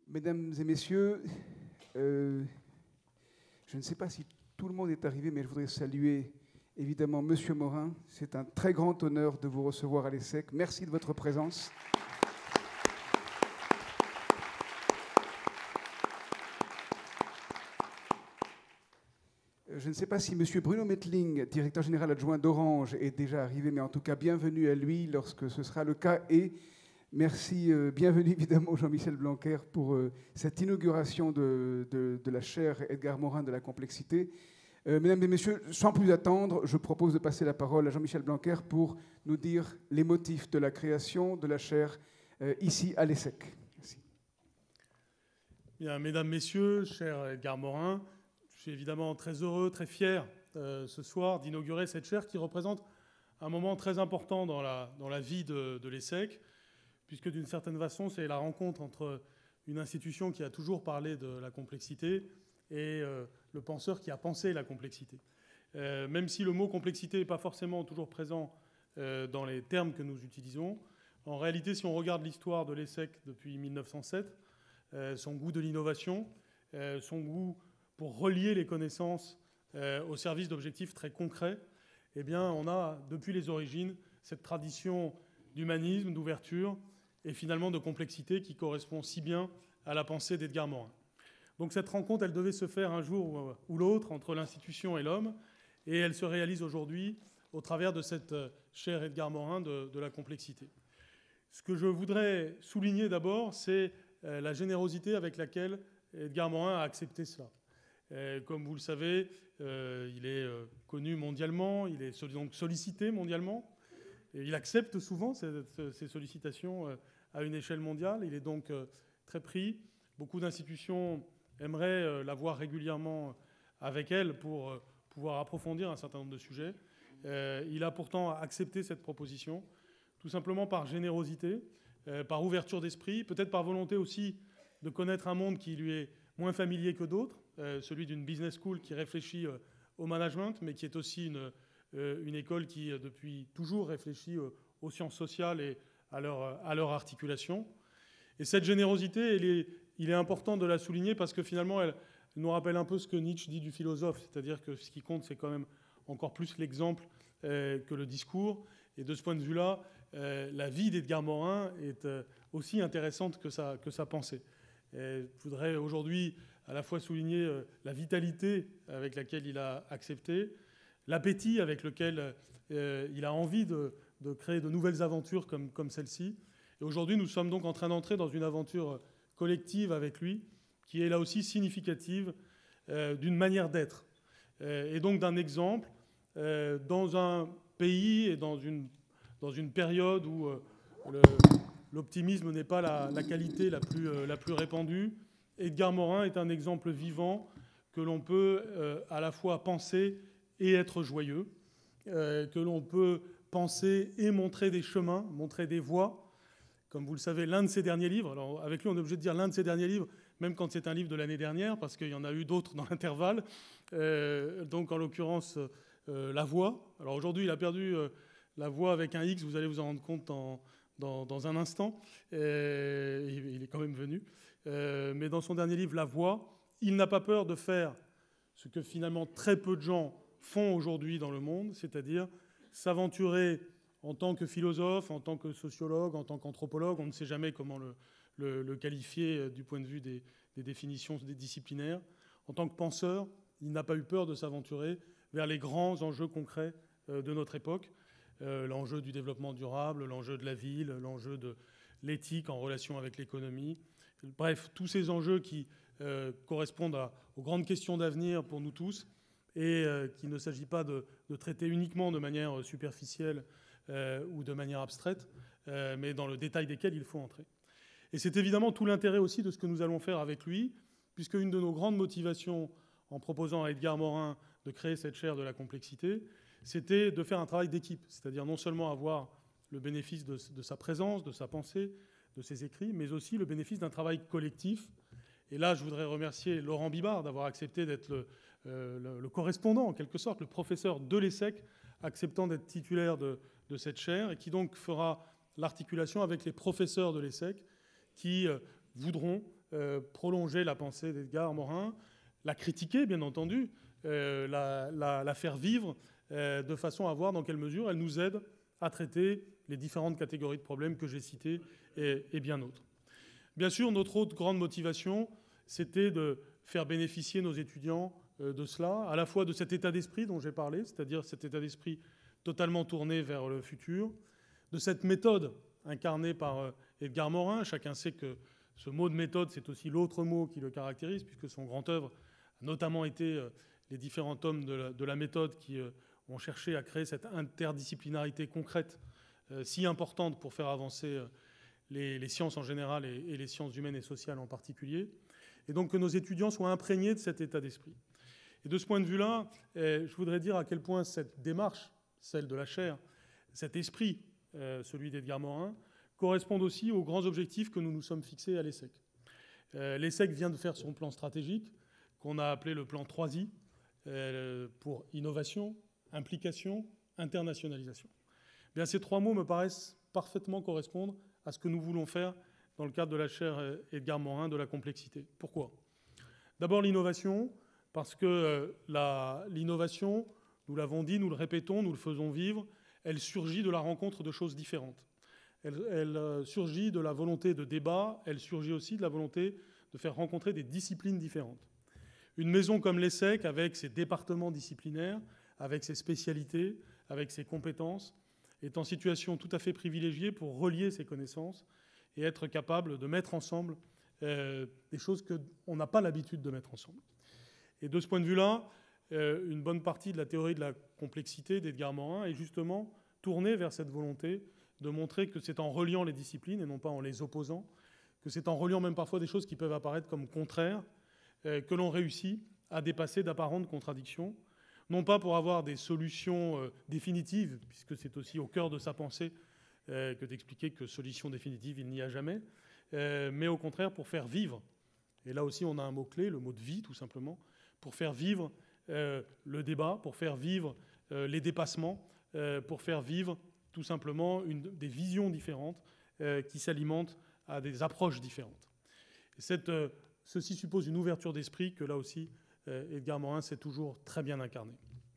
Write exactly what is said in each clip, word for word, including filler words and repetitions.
Mesdames et messieurs, euh, je ne sais pas si tout le monde est arrivé, mais je voudrais saluer évidemment Monsieur Morin. C'est un très grand honneur de vous recevoir à l'ESSEC. Merci de votre présence. Je ne sais pas si Monsieur Bruno Mettling, directeur général adjoint d'Orange, est déjà arrivé, mais en tout cas, bienvenue à lui lorsque ce sera le cas. Et merci, euh, bienvenue évidemment Jean-Michel Blanquer pour euh, cette inauguration de, de, de la chaire Edgar Morin de la complexité. Euh, mesdames et messieurs, sans plus attendre, je propose de passer la parole à Jean-Michel Blanquer pour nous dire les motifs de la création de la chaire euh, ici à l'ESSEC. Merci. Bien, mesdames, messieurs, cher Edgar Morin, je suis évidemment très heureux, très fier euh, ce soir d'inaugurer cette chaire qui représente un moment très important dans la, dans la vie de, de l'ESSEC, puisque d'une certaine façon, c'est la rencontre entre une institution qui a toujours parlé de la complexité et euh, le penseur qui a pensé la complexité. Euh, même si le mot complexité n'est pas forcément toujours présent euh, dans les termes que nous utilisons, en réalité, si on regarde l'histoire de l'ESSEC depuis mille neuf cent sept, euh, son goût de l'innovation, euh, son goût pour relier les connaissances euh, au service d'objectifs très concrets, eh bien, on a, depuis les origines, cette tradition d'humanisme, d'ouverture et finalement de complexité qui correspond si bien à la pensée d'Edgar Morin. Donc cette rencontre, elle devait se faire un jour ou l'autre entre l'institution et l'homme, et elle se réalise aujourd'hui au travers de cette chaire Edgar Morin de, de la complexité. Ce que je voudrais souligner d'abord, c'est la générosité avec laquelle Edgar Morin a accepté cela. Comme vous le savez, euh, il est euh, connu mondialement, il est donc sollicité mondialement, et il accepte souvent ces, ces sollicitations euh, à une échelle mondiale. Il est donc euh, très pris. Beaucoup d'institutions aimeraient euh, l'avoir régulièrement avec elle pour euh, pouvoir approfondir un certain nombre de sujets. Euh, il a pourtant accepté cette proposition, tout simplement par générosité, euh, par ouverture d'esprit, peut-être par volonté aussi de connaître un monde qui lui est moins familier que d'autres, euh, celui d'une business school qui réfléchit euh, au management, mais qui est aussi une, euh, une école qui, euh, depuis toujours, réfléchit euh, aux sciences sociales et à leur, à leur articulation. Et cette générosité, elle est, il est important de la souligner parce que finalement, elle, elle nous rappelle un peu ce que Nietzsche dit du philosophe, c'est-à-dire que ce qui compte, c'est quand même encore plus l'exemple euh, que le discours. Et de ce point de vue-là, euh, la vie d'Edgar Morin est euh, aussi intéressante que sa, que sa pensée. Et je voudrais aujourd'hui à la fois souligner euh, la vitalité avec laquelle il a accepté, l'appétit avec lequel euh, il a envie de, de créer de nouvelles aventures comme, comme celle-ci. Et aujourd'hui, nous sommes donc en train d'entrer dans une aventure collective avec lui, qui est là aussi significative euh, d'une manière d'être, euh, et donc d'un exemple euh, dans un pays et dans une, dans une période où euh, le... l'optimisme n'est pas la, la qualité la plus, euh, la plus répandue. Edgar Morin est un exemple vivant que l'on peut euh, à la fois penser et être joyeux, euh, que l'on peut penser et montrer des chemins, montrer des voies. Comme vous le savez, l'un de ses derniers livres, alors avec lui on est obligé de dire l'un de ses derniers livres, même quand c'est un livre de l'année dernière, parce qu'il y en a eu d'autres dans l'intervalle, euh, donc en l'occurrence euh, La Voix. Alors aujourd'hui il a perdu euh, La Voix avec un X, vous allez vous en rendre compte en... Dans, dans un instant, euh, il est quand même venu, euh, mais dans son dernier livre, La Voix, il n'a pas peur de faire ce que finalement très peu de gens font aujourd'hui dans le monde, c'est-à-dire s'aventurer en tant que philosophe, en tant que sociologue, en tant qu'anthropologue, on ne sait jamais comment le, le, le qualifier du point de vue des, des définitions des disciplinaires. En tant que penseur, il n'a pas eu peur de s'aventurer vers les grands enjeux concrets euh, de notre époque. Euh, l'enjeu du développement durable, l'enjeu de la ville, l'enjeu de l'éthique en relation avec l'économie. Bref, tous ces enjeux qui euh, correspondent à, aux grandes questions d'avenir pour nous tous et euh, qu'il ne s'agit pas de, de traiter uniquement de manière superficielle euh, ou de manière abstraite, euh, mais dans le détail desquels il faut entrer. Et c'est évidemment tout l'intérêt aussi de ce que nous allons faire avec lui, puisque une de nos grandes motivations en proposant à Edgar Morin de créer cette chaire de la complexité, c'était de faire un travail d'équipe, c'est-à-dire non seulement avoir le bénéfice de, de sa présence, de sa pensée, de ses écrits, mais aussi le bénéfice d'un travail collectif. Et là, je voudrais remercier Laurent Bibard d'avoir accepté d'être le, euh, le, le correspondant, en quelque sorte, le professeur de l'ESSEC, acceptant d'être titulaire de, de cette chaire, et qui donc fera l'articulation avec les professeurs de l'ESSEC qui euh, voudront euh, prolonger la pensée d'Edgar Morin, la critiquer, bien entendu, euh, la, la, la faire vivre, euh, de façon à voir dans quelle mesure elle nous aide à traiter les différentes catégories de problèmes que j'ai citées et, et bien d'autres. Bien sûr, notre autre grande motivation, c'était de faire bénéficier nos étudiants euh, de cela, à la fois de cet état d'esprit dont j'ai parlé, c'est-à-dire cet état d'esprit totalement tourné vers le futur, de cette méthode incarnée par euh, Edgar Morin. Chacun sait que ce mot de méthode, c'est aussi l'autre mot qui le caractérise, puisque son grand œuvre a notamment été euh, les différents tomes de la, de la méthode qui euh, ont cherché à créer cette interdisciplinarité concrète euh, si importante pour faire avancer euh, les, les sciences en général et, et les sciences humaines et sociales en particulier. Et donc que nos étudiants soient imprégnés de cet état d'esprit. Et de ce point de vue-là, eh, je voudrais dire à quel point cette démarche, celle de la chaire, cet esprit, euh, celui d'Edgar Morin, correspondent aussi aux grands objectifs que nous nous sommes fixés à l'ESSEC. Euh, L'ESSEC vient de faire son plan stratégique, qu'on a appelé le plan trois I, euh, pour innovation, implication, internationalisation. Bien, ces trois mots me paraissent parfaitement correspondre à ce que nous voulons faire dans le cadre de la chaire Edgar Morin de la complexité. Pourquoi ? D'abord l'innovation, parce que euh, l'innovation, nous l'avons dit, nous le répétons, nous le faisons vivre, elle surgit de la rencontre de choses différentes. Elle, elle euh, surgit de la volonté de débat, elle surgit aussi de la volonté de faire rencontrer des disciplines différentes. Une maison comme l'ESSEC, avec ses départements disciplinaires, avec ses spécialités, avec ses compétences, est en situation tout à fait privilégiée pour relier ses connaissances et être capable de mettre ensemble euh, des choses qu'on n'a pas l'habitude de mettre ensemble. Et de ce point de vue-là, euh, une bonne partie de la théorie de la complexité d'Edgar Morin est justement tournée vers cette volonté de montrer que c'est en reliant les disciplines et non pas en les opposant, que c'est en reliant même parfois des choses qui peuvent apparaître comme contraires, euh, que l'on réussit à dépasser d'apparentes contradictions, non pas pour avoir des solutions euh, définitives, puisque c'est aussi au cœur de sa pensée euh, que d'expliquer que solution définitive, il n'y a jamais, euh, mais au contraire pour faire vivre, et là aussi on a un mot-clé, le mot de vie tout simplement, pour faire vivre euh, le débat, pour faire vivre euh, les dépassements, euh, pour faire vivre tout simplement une, des visions différentes euh, qui s'alimentent à des approches différentes. Et cette, euh, ceci suppose une ouverture d'esprit que là aussi euh, Edgar Morin sait toujours très bien incarner.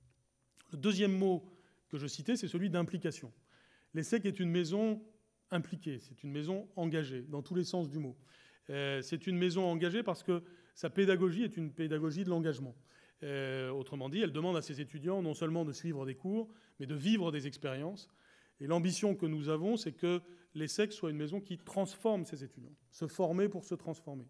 Le deuxième mot que je citais, c'est celui d'implication. L'ESSEC est une maison impliquée, c'est une maison engagée, dans tous les sens du mot. Euh, c'est une maison engagée parce que sa pédagogie est une pédagogie de l'engagement. Euh, autrement dit, elle demande à ses étudiants non seulement de suivre des cours, mais de vivre des expériences. Et l'ambition que nous avons, c'est que l'ESSEC soit une maison qui transforme ses étudiants, se former pour se transformer.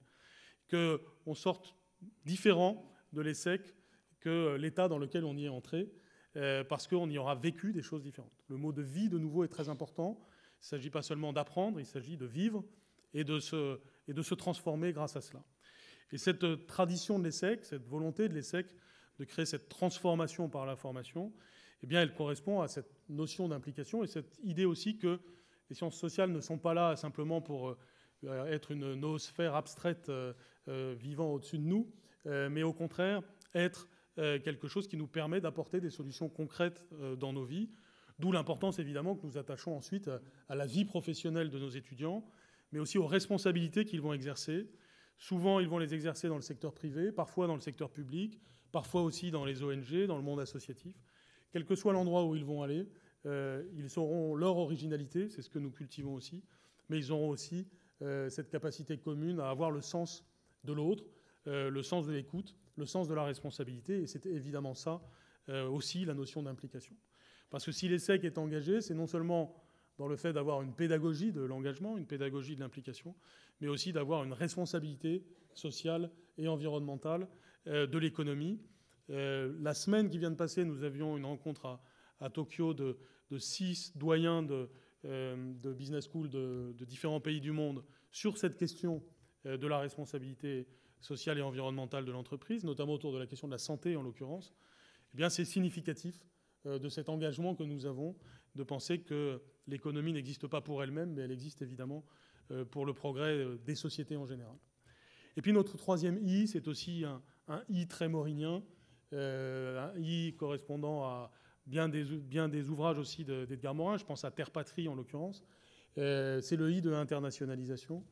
Qu'on sorte différent de l'ESSEC que l'état dans lequel on y est entré, euh, parce qu'on y aura vécu des choses différentes. Le mot de vie, de nouveau, est très important. Il ne s'agit pas seulement d'apprendre, il s'agit de vivre et de se, et de se transformer grâce à cela. Et cette tradition de l'ESSEC, cette volonté de l'ESSEC de créer cette transformation par la formation, eh bien, elle correspond à cette notion d'implication et cette idée aussi que les sciences sociales ne sont pas là simplement pour euh, être une noosphère abstraite euh, euh, vivant au-dessus de nous, euh, mais au contraire être euh, quelque chose qui nous permet d'apporter des solutions concrètes euh, dans nos vies, d'où l'importance évidemment que nous attachons ensuite à, à la vie professionnelle de nos étudiants, mais aussi aux responsabilités qu'ils vont exercer. Souvent, ils vont les exercer dans le secteur privé, parfois dans le secteur public, parfois aussi dans les O N G, dans le monde associatif. Quel que soit l'endroit où ils vont aller, euh, ils auront leur originalité, c'est ce que nous cultivons aussi, mais ils auront aussi euh, cette capacité commune à avoir le sens de l'autre, euh, le sens de l'écoute, le sens de la responsabilité, et c'est évidemment ça euh, aussi la notion d'implication. Parce que si l'ESSEC est engagé, c'est non seulement dans le fait d'avoir une pédagogie de l'engagement, une pédagogie de l'implication, mais aussi d'avoir une responsabilité sociale et environnementale euh, de l'économie. Euh, la semaine qui vient de passer, nous avions une rencontre à, à Tokyo de, de six doyens de, euh, de business school de, de différents pays du monde sur cette question euh, de la responsabilité sociale et environnementale de l'entreprise, notamment autour de la question de la santé en l'occurrence. Eh bien, c'est significatif euh, de cet engagement que nous avons de penser que l'économie n'existe pas pour elle-même, mais elle existe évidemment euh, pour le progrès euh, des sociétés en général. Et puis notre troisième I, c'est aussi un, un I très morinien, euh, un I correspondant à bien des, bien des ouvrages aussi d'Edgar Morin, je pense à Terre Patrie en l'occurrence, euh, c'est le I de l'internationalisation.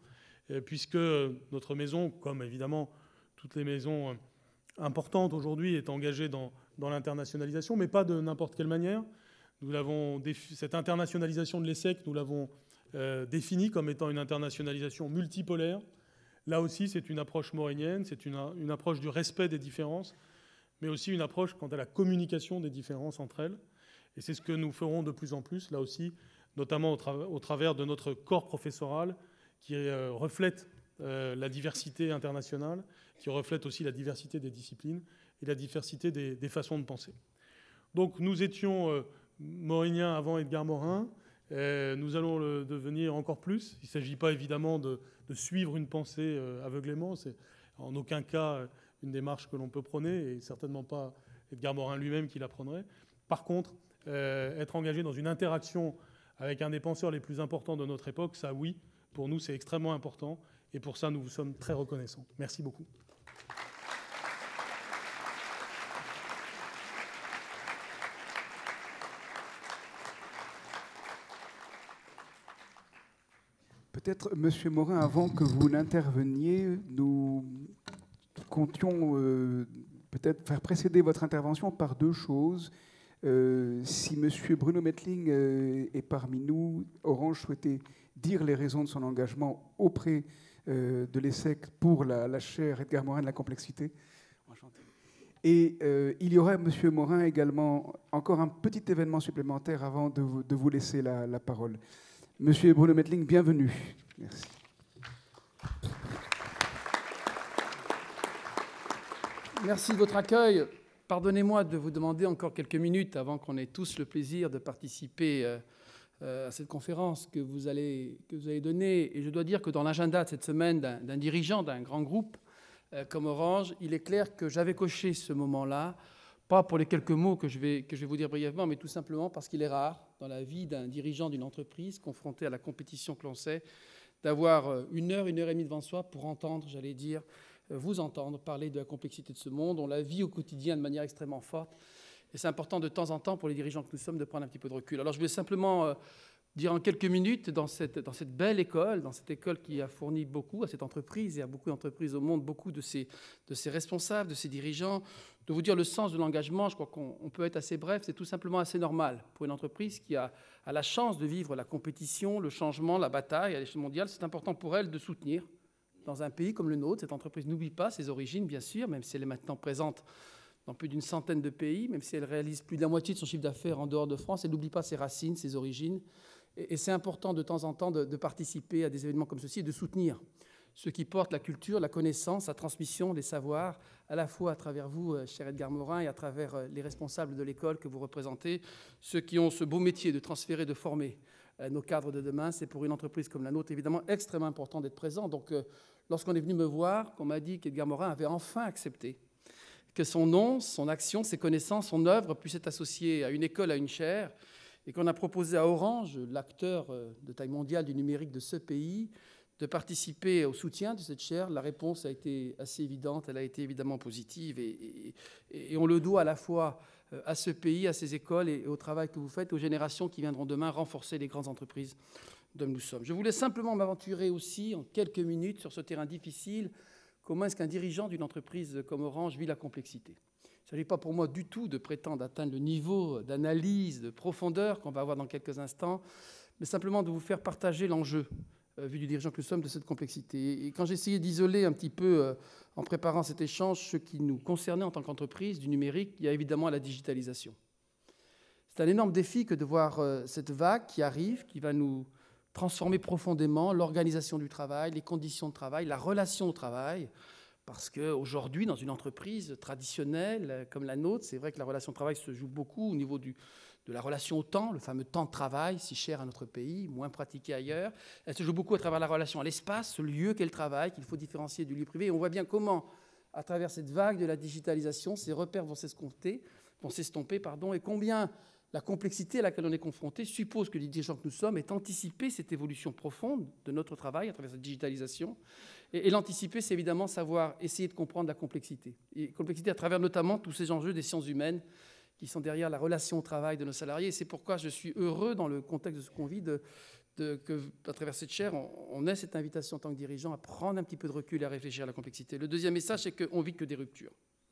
puisque notre maison, comme évidemment toutes les maisons importantes aujourd'hui, est engagée dans, dans l'internationalisation, mais pas de n'importe quelle manière. Nous l'avons défi- cette internationalisation de l'ESSEC, nous l'avons euh, définie comme étant une internationalisation multipolaire. Là aussi, c'est une approche maurinienne, c'est une, une approche du respect des différences, mais aussi une approche quant à la communication des différences entre elles. Et c'est ce que nous ferons de plus en plus, là aussi, notamment au, tra- au travers de notre corps professoral, qui euh, reflète euh, la diversité internationale, qui reflète aussi la diversité des disciplines et la diversité des, des façons de penser. Donc nous étions euh, mauriniens avant Edgar Morin, euh, nous allons le devenir encore plus. Il ne s'agit pas évidemment de, de suivre une pensée euh, aveuglément, c'est en aucun cas une démarche que l'on peut prôner, et certainement pas Edgar Morin lui-même qui la prônerait. Par contre, euh, être engagé dans une interaction avec un des penseurs les plus importants de notre époque, ça oui, pour nous c'est extrêmement important, et pour ça nous vous sommes très reconnaissants. Merci beaucoup. Peut-être, Monsieur Morin, avant que vous n'interveniez, nous comptions euh, peut-être faire précéder votre intervention par deux choses. Euh, si Monsieur Bruno Mettling euh, est parmi nous, Orange souhaitait dire les raisons de son engagement auprès euh, de l'ESSEC pour la, la chaire Edgar Morin de la complexité. Enchanté. Et euh, il y aura, Monsieur Morin, également encore un petit événement supplémentaire avant de vous, de vous laisser la, la parole. Monsieur Bruno Mettling, bienvenue. Merci. Merci de votre accueil. Pardonnez-moi de vous demander encore quelques minutes avant qu'on ait tous le plaisir de participer euh, à cette conférence que vous allez, que vous allez donner. Et je dois dire que dans l'agenda de cette semaine d'un, d'un dirigeant d'un grand groupe euh, comme Orange, il est clair que j'avais coché ce moment-là, pas pour les quelques mots que je vais, que je vais vous dire brièvement, mais tout simplement parce qu'il est rare dans la vie d'un dirigeant d'une entreprise confronté à la compétition que l'on sait, d'avoir une heure, une heure et demie devant soi pour entendre, j'allais dire, vous entendre parler de la complexité de ce monde. On la vit au quotidien de manière extrêmement forte. Et c'est important de temps en temps pour les dirigeants que nous sommes de prendre un petit peu de recul. Alors je voulais simplement euh, dire en quelques minutes, dans cette, dans cette belle école, dans cette école qui a fourni beaucoup à cette entreprise et à beaucoup d'entreprises au monde, beaucoup de ses, de ses responsables, de ses dirigeants, de vous dire le sens de l'engagement. Je crois qu'on peut être assez bref. C'est tout simplement assez normal pour une entreprise qui a, a la chance de vivre la compétition, le changement, la bataille à l'échelle mondiale. C'est important pour elle de soutenir. Dans un pays comme le nôtre, cette entreprise n'oublie pas ses origines, bien sûr, même si elle est maintenant présente dans plus d'une centaine de pays, même si elle réalise plus de la moitié de son chiffre d'affaires en dehors de France, elle n'oublie pas ses racines, ses origines. Et, et c'est important de temps en temps de, de participer à des événements comme ceci et de soutenir ceux qui portent la culture, la connaissance, la transmission, les savoirs, à la fois à travers vous, cher Edgar Morin, et à travers les responsables de l'école que vous représentez, ceux qui ont ce beau métier de transférer, de former nos cadres de demain. C'est pour une entreprise comme la nôtre, évidemment, extrêmement important d'être présent. Donc, lorsqu'on est venu me voir, qu'on m'a dit qu'Edgar Morin avait enfin accepté que son nom, son action, ses connaissances, son œuvre puissent être associées à une école, à une chaire, et qu'on a proposé à Orange, l'acteur de taille mondiale du numérique de ce pays, de participer au soutien de cette chaire. La réponse a été assez évidente, elle a été évidemment positive, et, et, et on le doit à la fois à ce pays, à ces écoles, et au travail que vous faites, aux générations qui viendront demain renforcer les grandes entreprises dont nous sommes. Je voulais simplement m'aventurer aussi en quelques minutes sur ce terrain difficile. Comment est-ce qu'un dirigeant d'une entreprise comme Orange vit la complexité ? Il ne s'agit pas pour moi du tout de prétendre atteindre le niveau d'analyse, de profondeur qu'on va avoir dans quelques instants, mais simplement de vous faire partager l'enjeu, euh, vu du dirigeant que nous sommes, de cette complexité. Et quand j'ai essayé d'isoler un petit peu, euh, en préparant cet échange, ce qui nous concernait en tant qu'entreprise du numérique, il y a évidemment la digitalisation. C'est un énorme défi que de voir euh, cette vague qui arrive, qui va nous transformer profondément l'organisation du travail, les conditions de travail, la relation au travail, parce qu'aujourd'hui, dans une entreprise traditionnelle comme la nôtre, c'est vrai que la relation au travail se joue beaucoup au niveau du, de la relation au temps, le fameux temps de travail, si cher à notre pays, moins pratiqué ailleurs. Elle se joue beaucoup à travers la relation à l'espace, ce lieu qu'est le travail, qu'il faut différencier du lieu privé. Et on voit bien comment, à travers cette vague de la digitalisation, ces repères vont s'estomper, vont s'estomper, pardon, et combien la complexité à laquelle on est confronté suppose que les dirigeants que nous sommes aient anticipé cette évolution profonde de notre travail à travers cette digitalisation. Et, et l'anticiper, c'est évidemment savoir essayer de comprendre la complexité. Et complexité à travers notamment tous ces enjeux des sciences humaines qui sont derrière la relation au travail de nos salariés. Et c'est pourquoi je suis heureux, dans le contexte de ce qu'on vit, de, de, que, à travers cette chaire, on, on ait cette invitation en tant que dirigeant à prendre un petit peu de recul et à réfléchir à la complexité. Le deuxième message, c'est qu'on vit que des ruptures.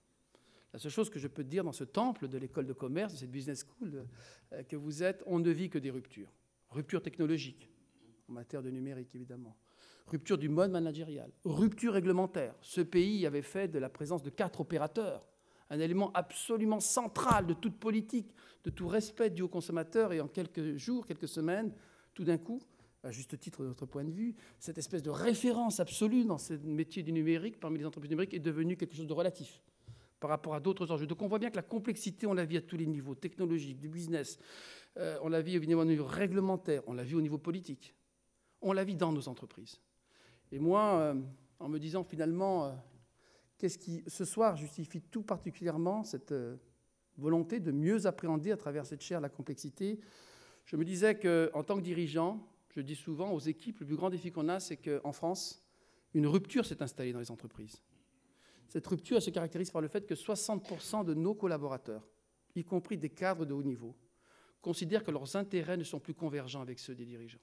La seule chose que je peux te dire dans ce temple de l'école de commerce, de cette business school euh, que vous êtes, on ne vit que des ruptures. Rupture technologique, en matière de numérique évidemment. Rupture du mode managérial. Rupture réglementaire. Ce pays avait fait de la présence de quatre opérateurs un élément absolument central de toute politique, de tout respect dû aux consommateurs. Et en quelques jours, quelques semaines, tout d'un coup, à juste titre de notre point de vue, cette espèce de référence absolue dans ce métier du numérique, parmi les entreprises numériques, est devenue quelque chose de relatif par rapport à d'autres enjeux. Donc on voit bien que la complexité, on la vit à tous les niveaux, technologiques, du business, euh, on la vit au niveau, au niveau réglementaire, on la vit au niveau politique, on la vit dans nos entreprises. Et moi, euh, en me disant finalement, euh, qu'est-ce qui, ce soir, justifie tout particulièrement cette euh, volonté de mieux appréhender à travers cette chaire la complexité, je me disais qu'en tant que dirigeant, je dis souvent aux équipes, le plus grand défi qu'on a, c'est qu'en France, une rupture s'est installée dans les entreprises. Cette rupture elle se caractérise par le fait que soixante pour cent de nos collaborateurs, y compris des cadres de haut niveau, considèrent que leurs intérêts ne sont plus convergents avec ceux des dirigeants.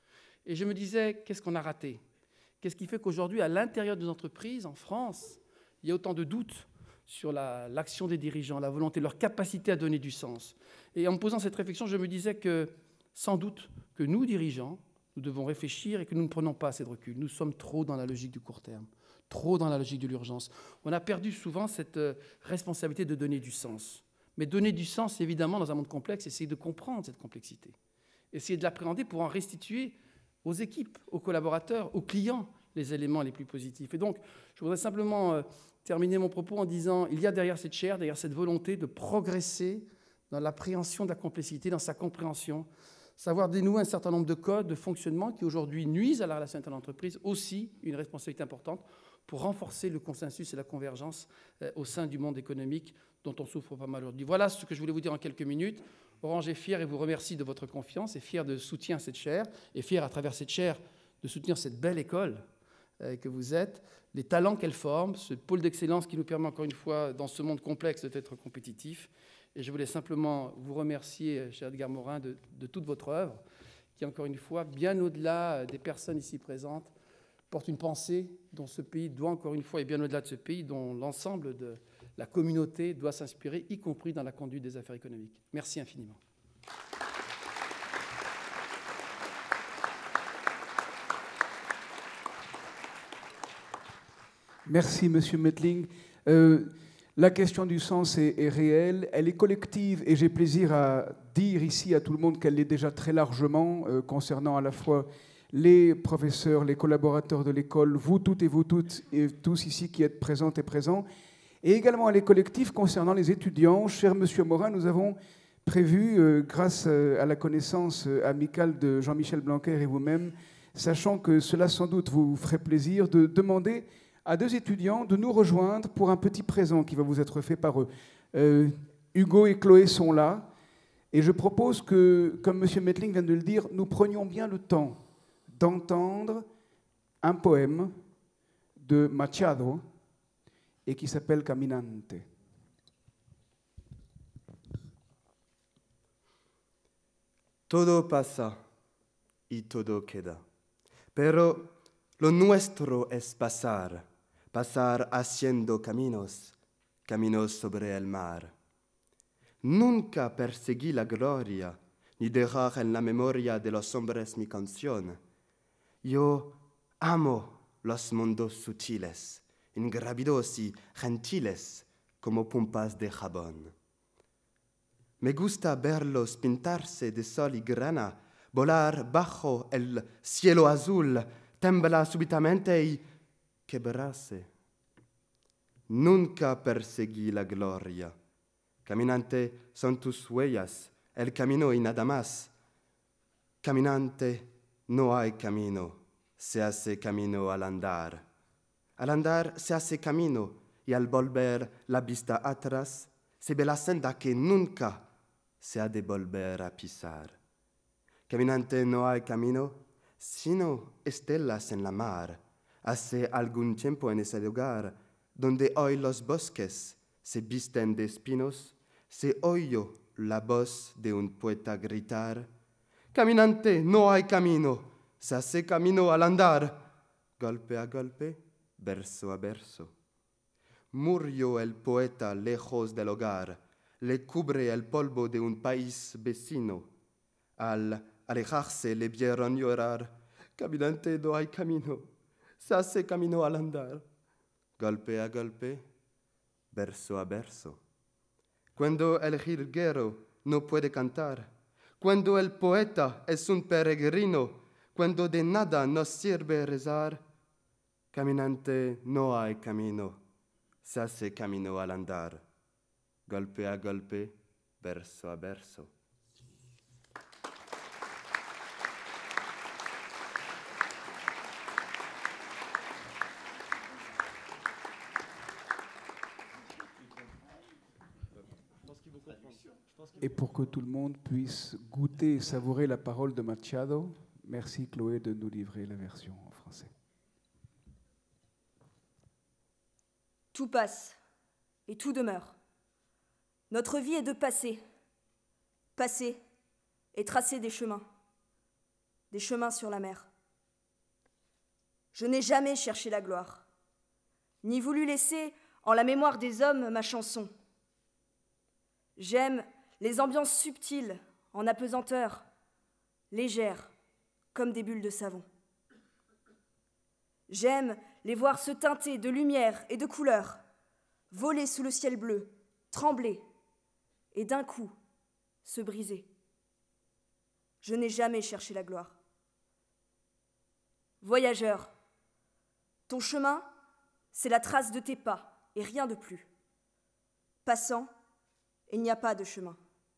Et je me disais, qu'est-ce qu'on a raté? Qu'est-ce qui fait qu'aujourd'hui, à l'intérieur des entreprises, en France, il y a autant de doutes sur la, l'action des dirigeants, la volonté, leur capacité à donner du sens? Et en me posant cette réflexion, je me disais que, sans doute, que nous, dirigeants, nous devons réfléchir et que nous ne prenons pas assez de recul. Nous sommes trop dans la logique du court terme, trop dans la logique de l'urgence. On a perdu souvent cette responsabilité de donner du sens. Mais donner du sens, évidemment, dans un monde complexe, essayer de comprendre cette complexité, essayer de l'appréhender pour en restituer aux équipes, aux collaborateurs, aux clients, les éléments les plus positifs. Et donc, je voudrais simplement euh, terminer mon propos en disant, il y a derrière cette chaire, derrière cette volonté de progresser dans l'appréhension de la complexité, dans sa compréhension, savoir dénouer un certain nombre de codes de fonctionnement qui aujourd'hui nuisent à la relation interentreprises, aussi une responsabilité importante pour renforcer le consensus et la convergence euh, au sein du monde économique dont on souffre pas mal aujourd'hui. Voilà ce que je voulais vous dire en quelques minutes. Orange est fier et vous remercie de votre confiance, et fier de soutien à cette chaire, et fier à travers cette chaire de soutenir cette belle école euh, que vous êtes, les talents qu'elle forme, ce pôle d'excellence qui nous permet encore une fois, dans ce monde complexe, d'être compétitif. Et je voulais simplement vous remercier, cher Edgar Morin, de, de toute votre œuvre, qui, encore une fois, bien au-delà des personnes ici présentes, porte une pensée dont ce pays doit, encore une fois, et bien au-delà de ce pays, dont l'ensemble de la communauté doit s'inspirer, y compris dans la conduite des affaires économiques. Merci infiniment. Merci, Monsieur Mettling. Euh, la question du sens est, est réelle, elle est collective, et j'ai plaisir à dire ici à tout le monde qu'elle l'est déjà très largement, euh, concernant à la fois les professeurs, les collaborateurs de l'école, vous toutes et vous toutes, et tous ici qui êtes présentes et présents, et également elle est collective concernant les étudiants. Cher Monsieur Morin, nous avons prévu, euh, grâce à la connaissance amicale de Jean-Michel Blanquer et vous-même, sachant que cela sans doute vous ferait plaisir, de demander à deux étudiants de nous rejoindre pour un petit présent qui va vous être fait par eux. Euh, Hugo et Chloé sont là, et je propose que, comme M. Mettling vient de le dire, nous prenions bien le temps d'entendre un poème de Machado et qui s'appelle Caminante. Todo pasa y todo queda, pero lo nuestro es pasar. Pasar haciendo caminos, caminos sobre el mar. Nunca perseguí la gloria, ni dejar en la memoria de los hombres mi canción. Yo amo los mundos sutiles, ingrávidos y gentiles como pompas de jabón. Me gusta verlos pintarse de sol y grana, volar bajo el cielo azul, temblar súbitamente y quebrarse. Nunca perseguí la gloria. Caminante son tus huellas, el camino y nada más. Caminante, no hay camino, se hace camino al andar. Al andar se hace camino y al volver la vista atrás se ve la senda que nunca se ha de volver a pisar. Caminante, no hay camino, sino estelas en la mar. Hace algún tiempo en ese lugar, donde hoy los bosques se visten de espinos, se oyó la voz de un poeta gritar: Caminante, no hay camino, se hace camino al andar. Golpe a golpe, verso a verso. Murió el poeta lejos del hogar, le cubre el polvo de un país vecino. Al alejarse le vieron llorar. Caminante, no hay camino, se hace camino al andar. Golpe a golpe, verso a verso. Cuando el jilguero no puede cantar, cuando el poeta es un peregrino, cuando de nada nos sirve rezar, caminante, no hay camino, se hace camino al andar. Golpe a golpe, verso a verso. Et pour que tout le monde puisse goûter et savourer la parole de Machado, merci Chloé de nous livrer la version en français. Tout passe et tout demeure. Notre vie est de passer, passer et tracer des chemins, des chemins sur la mer. Je n'ai jamais cherché la gloire, ni voulu laisser en la mémoire des hommes ma chanson. J'aime les ambiances subtiles, en apesanteur, légères, comme des bulles de savon. J'aime les voir se teinter de lumière et de couleurs, voler sous le ciel bleu, trembler, et d'un coup, se briser. Je n'ai jamais cherché la gloire. Voyageur, ton chemin, c'est la trace de tes pas, et rien de plus. Passant, il n'y a pas de chemin.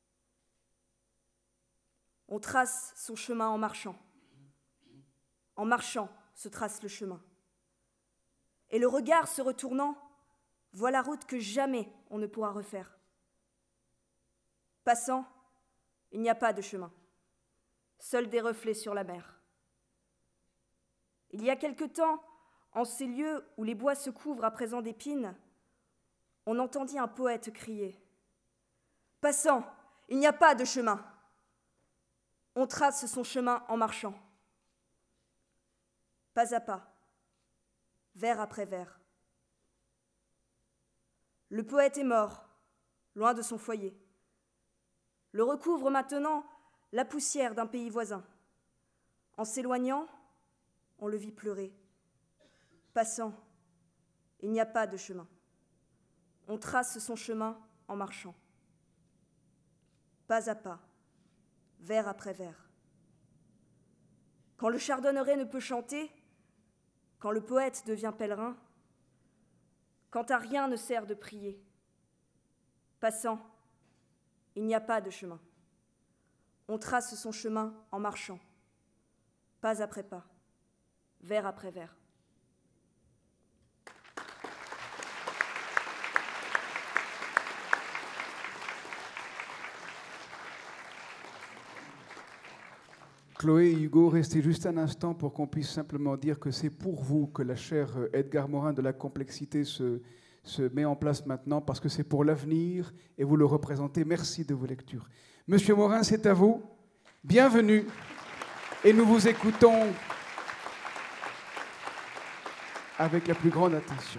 On trace son chemin en marchant. En marchant se trace le chemin. Et le regard se retournant, voit la route que jamais on ne pourra refaire. Passant, il n'y a pas de chemin. Seuls des reflets sur la mer. Il y a quelque temps, en ces lieux où les bois se couvrent à présent d'épines, on entendit un poète crier « Passant, il n'y a pas de chemin !» On trace son chemin en marchant. Pas à pas, vers après vers. Le poète est mort, loin de son foyer. Le recouvre maintenant la poussière d'un pays voisin. En s'éloignant, on le vit pleurer. Passant, il n'y a pas de chemin. On trace son chemin en marchant. Pas à pas, vers après vers. Quand le chardonneret ne peut chanter, quand le poète devient pèlerin, quand à rien ne sert de prier, passant, il n'y a pas de chemin. On trace son chemin en marchant, pas après pas, vers après vers. Chloé et Hugo, restez juste un instant pour qu'on puisse simplement dire que c'est pour vous que la chère Edgar Morin de la complexité se, se met en place maintenant, parce que c'est pour l'avenir et vous le représentez. Merci de vos lectures. Monsieur Morin, c'est à vous. Bienvenue. Et nous vous écoutons avec la plus grande attention.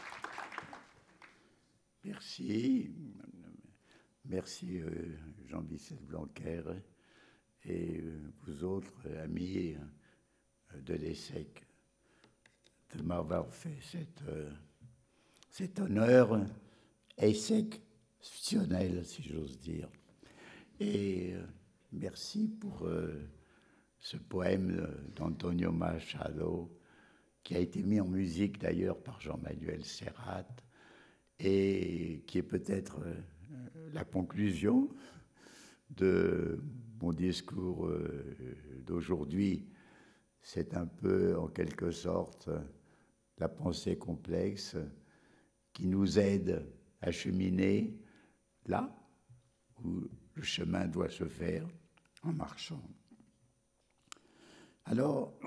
Merci. Merci Jean-Michel Blanquer. Et vous autres, amis de l'ESSEC, de m'avoir fait cette, cet honneur exceptionnel, si j'ose dire. Et merci pour ce poème d'Antonio Machado, qui a été mis en musique d'ailleurs par Jean-Manuel Serrat, et qui est peut-être la conclusion de mon discours d'aujourd'hui. C'est un peu, en quelque sorte, la pensée complexe qui nous aide à cheminer là où le chemin doit se faire en marchant. Alors,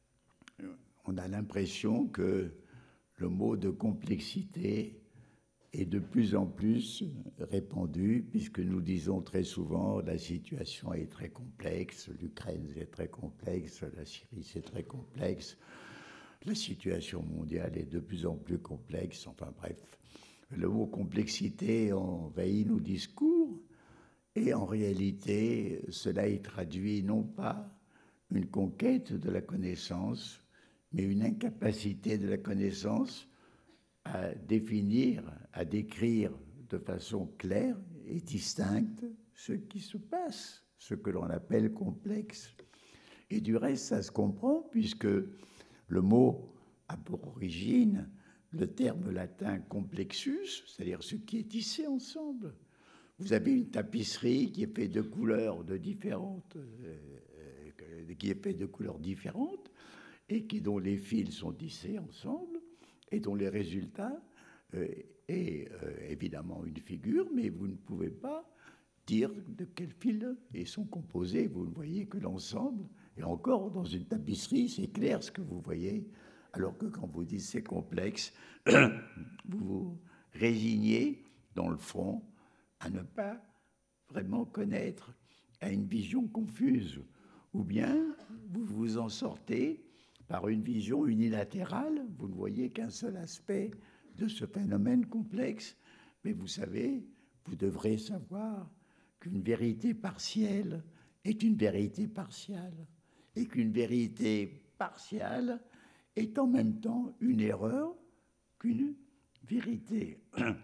on a l'impression que le mot de complexité est de plus en plus répandue, puisque nous disons très souvent la situation est très complexe, l'Ukraine c'est très complexe, la Syrie c'est très complexe, la situation mondiale est de plus en plus complexe, enfin bref. Le mot complexité envahit nos discours et en réalité, cela est traduit non pas une conquête de la connaissance, mais une incapacité de la connaissance à définir, à décrire de façon claire et distincte ce qui se passe, ce que l'on appelle complexe. Et du reste, ça se comprend puisque le mot a pour origine le terme latin complexus, c'est-à-dire ce qui est tissé ensemble. Vous avez une tapisserie qui est faite de couleurs de différentes, euh, qui est faite de couleurs différentes et qui, dont les fils sont tissés ensemble et dont les résultats euh, est euh, évidemment une figure, mais vous ne pouvez pas dire de quels fils ils sont composés. Vous ne voyez que l'ensemble. Et encore, dans une tapisserie, c'est clair ce que vous voyez. Alors que quand vous dites c'est complexe, vous vous résignez, dans le fond, à ne pas vraiment connaître, à une vision confuse. Ou bien vous vous en sortez par une vision unilatérale, vous ne voyez qu'un seul aspect de ce phénomène complexe. Mais vous savez, vous devrez savoir qu'une vérité partielle est une vérité partielle, et qu'une vérité partielle est en même temps une erreur qu'une vérité.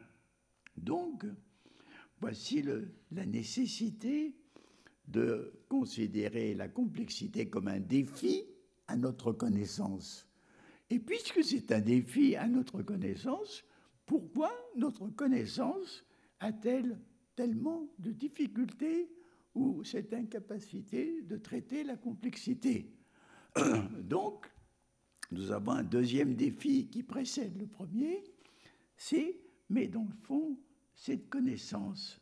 Donc, voici le, la nécessité de considérer la complexité comme un défi à notre connaissance. Et puisque c'est un défi à notre connaissance, pourquoi notre connaissance a-t-elle tellement de difficultés ou cette incapacité de traiter la complexité? Donc, nous avons un deuxième défi qui précède le premier, c'est, mais dans le fond, cette connaissance.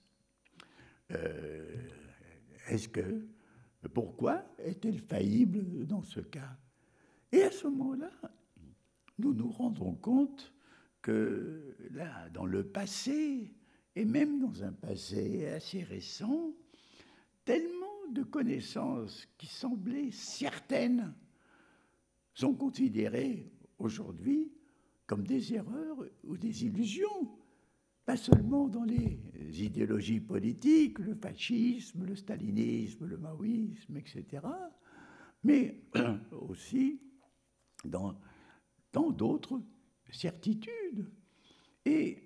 Euh, est-ce que, pourquoi est-elle faillible dans ce cas? Et à ce moment-là, nous nous rendons compte que là, dans le passé, et même dans un passé assez récent, tellement de connaissances qui semblaient certaines sont considérées aujourd'hui comme des erreurs ou des illusions, pas seulement dans les idéologies politiques, le fascisme, le stalinisme, le maoïsme, et cetera, mais aussi dans tant d'autres certitudes. Et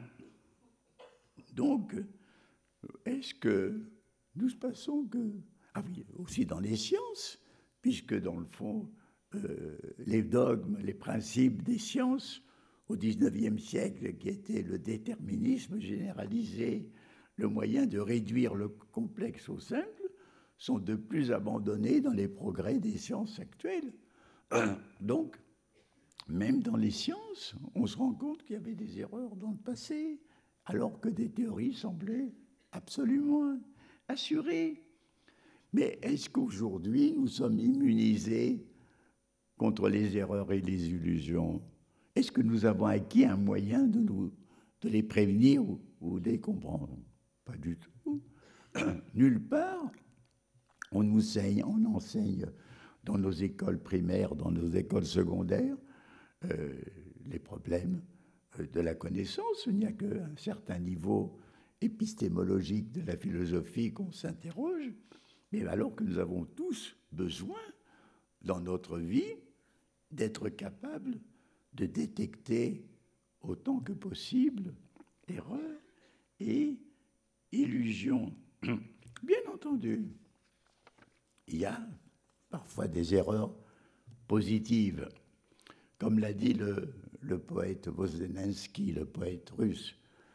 donc, est-ce que nous pensons que... Ah oui, aussi dans les sciences, puisque dans le fond, euh, les dogmes, les principes des sciences, au dix-neuvième siècle, qui était le déterminisme généralisé, le moyen de réduire le complexe au simple, sont de plus abandonnés dans les progrès des sciences actuelles. Donc, même dans les sciences, on se rend compte qu'il y avait des erreurs dans le passé, alors que des théories semblaient absolument assurées. Mais est-ce qu'aujourd'hui, nous sommes immunisés contre les erreurs et les illusions? Est-ce que nous avons acquis un moyen de, nous, de les prévenir ou, ou de les comprendre? Pas du tout. Nulle part. On nous enseigne, on enseigne dans nos écoles primaires, dans nos écoles secondaires, euh, les problèmes de la connaissance. Il n'y a qu'à un certain niveau épistémologique de la philosophie qu'on s'interroge. Mais alors que nous avons tous besoin, dans notre vie, d'être capables de détecter autant que possible erreurs et illusions. Bien entendu, il y a parfois des erreurs positives. Comme l'a dit le, le poète Vozdenensky, le poète russe,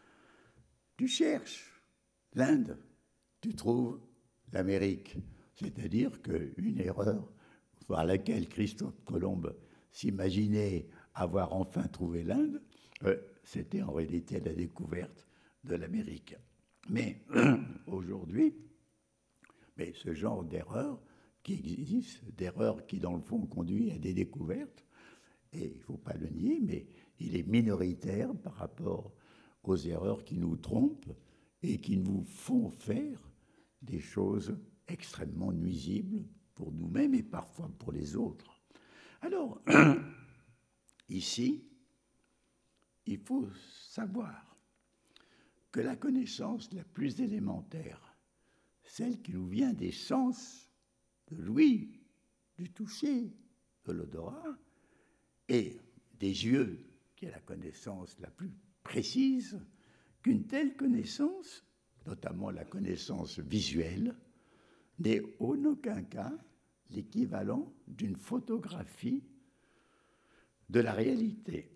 tu cherches l'Inde, tu trouves l'Amérique. C'est-à-dire qu'une erreur par laquelle Christophe Colomb s'imaginait avoir enfin trouvé l'Inde, euh, c'était en réalité la découverte de l'Amérique. Mais aujourd'hui, mais ce genre d'erreur qui existe, d'erreur qui dans le fond conduit à des découvertes, et il ne faut pas le nier, mais il est minoritaire par rapport aux erreurs qui nous trompent et qui nous font faire des choses extrêmement nuisibles pour nous-mêmes et parfois pour les autres. Alors, ici, il faut savoir que la connaissance la plus élémentaire, celle qui nous vient des sens, de l'ouïe, du toucher, de l'odorat, et des yeux, qui est la connaissance la plus précise, qu'une telle connaissance, notamment la connaissance visuelle, n'est en aucun cas l'équivalent d'une photographie de la réalité.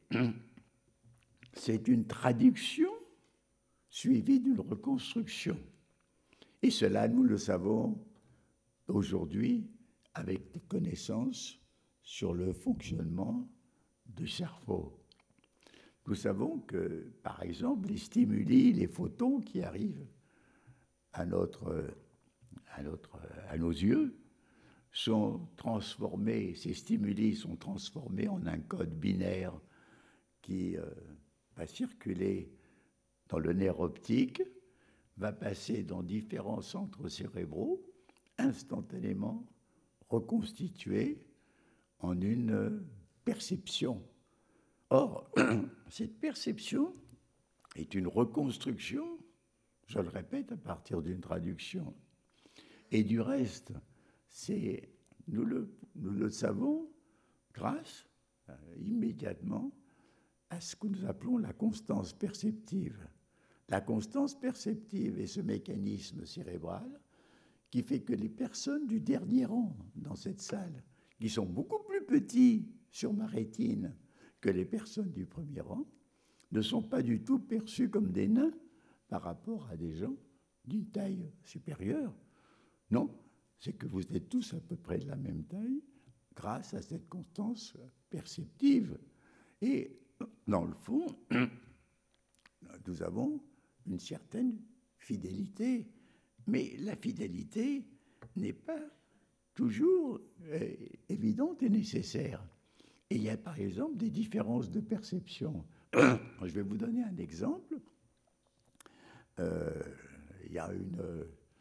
C'est une traduction suivie d'une reconstruction. Et cela, nous le savons aujourd'hui avec des connaissances sur le fonctionnement du cerveau. Nous savons que, par exemple, les stimuli, les photons qui arrivent à, notre, à, notre, à nos yeux sont transformés, ces stimuli sont transformés en un code binaire qui euh, va circuler dans le nerf optique, va passer dans différents centres cérébraux, instantanément reconstitués en une perception. Or, cette perception est une reconstruction, je le répète, à partir d'une traduction. Et du reste, c'est, nous, le, nous le savons grâce euh, immédiatement à ce que nous appelons la constance perceptive. La constance perceptive est ce mécanisme cérébral qui fait que les personnes du dernier rang dans cette salle, qui sont beaucoup plus petits sur ma rétine que les personnes du premier rang, ne sont pas du tout perçues comme des nains par rapport à des gens d'une taille supérieure. Non, c'est que vous êtes tous à peu près de la même taille grâce à cette constance perceptive. Et dans le fond, nous avons une certaine fidélité, mais la fidélité n'est pas toujours euh, évidente et nécessaire. Et il y a par exemple des différences de perception. Je vais vous donner un exemple. Euh, il y a une euh,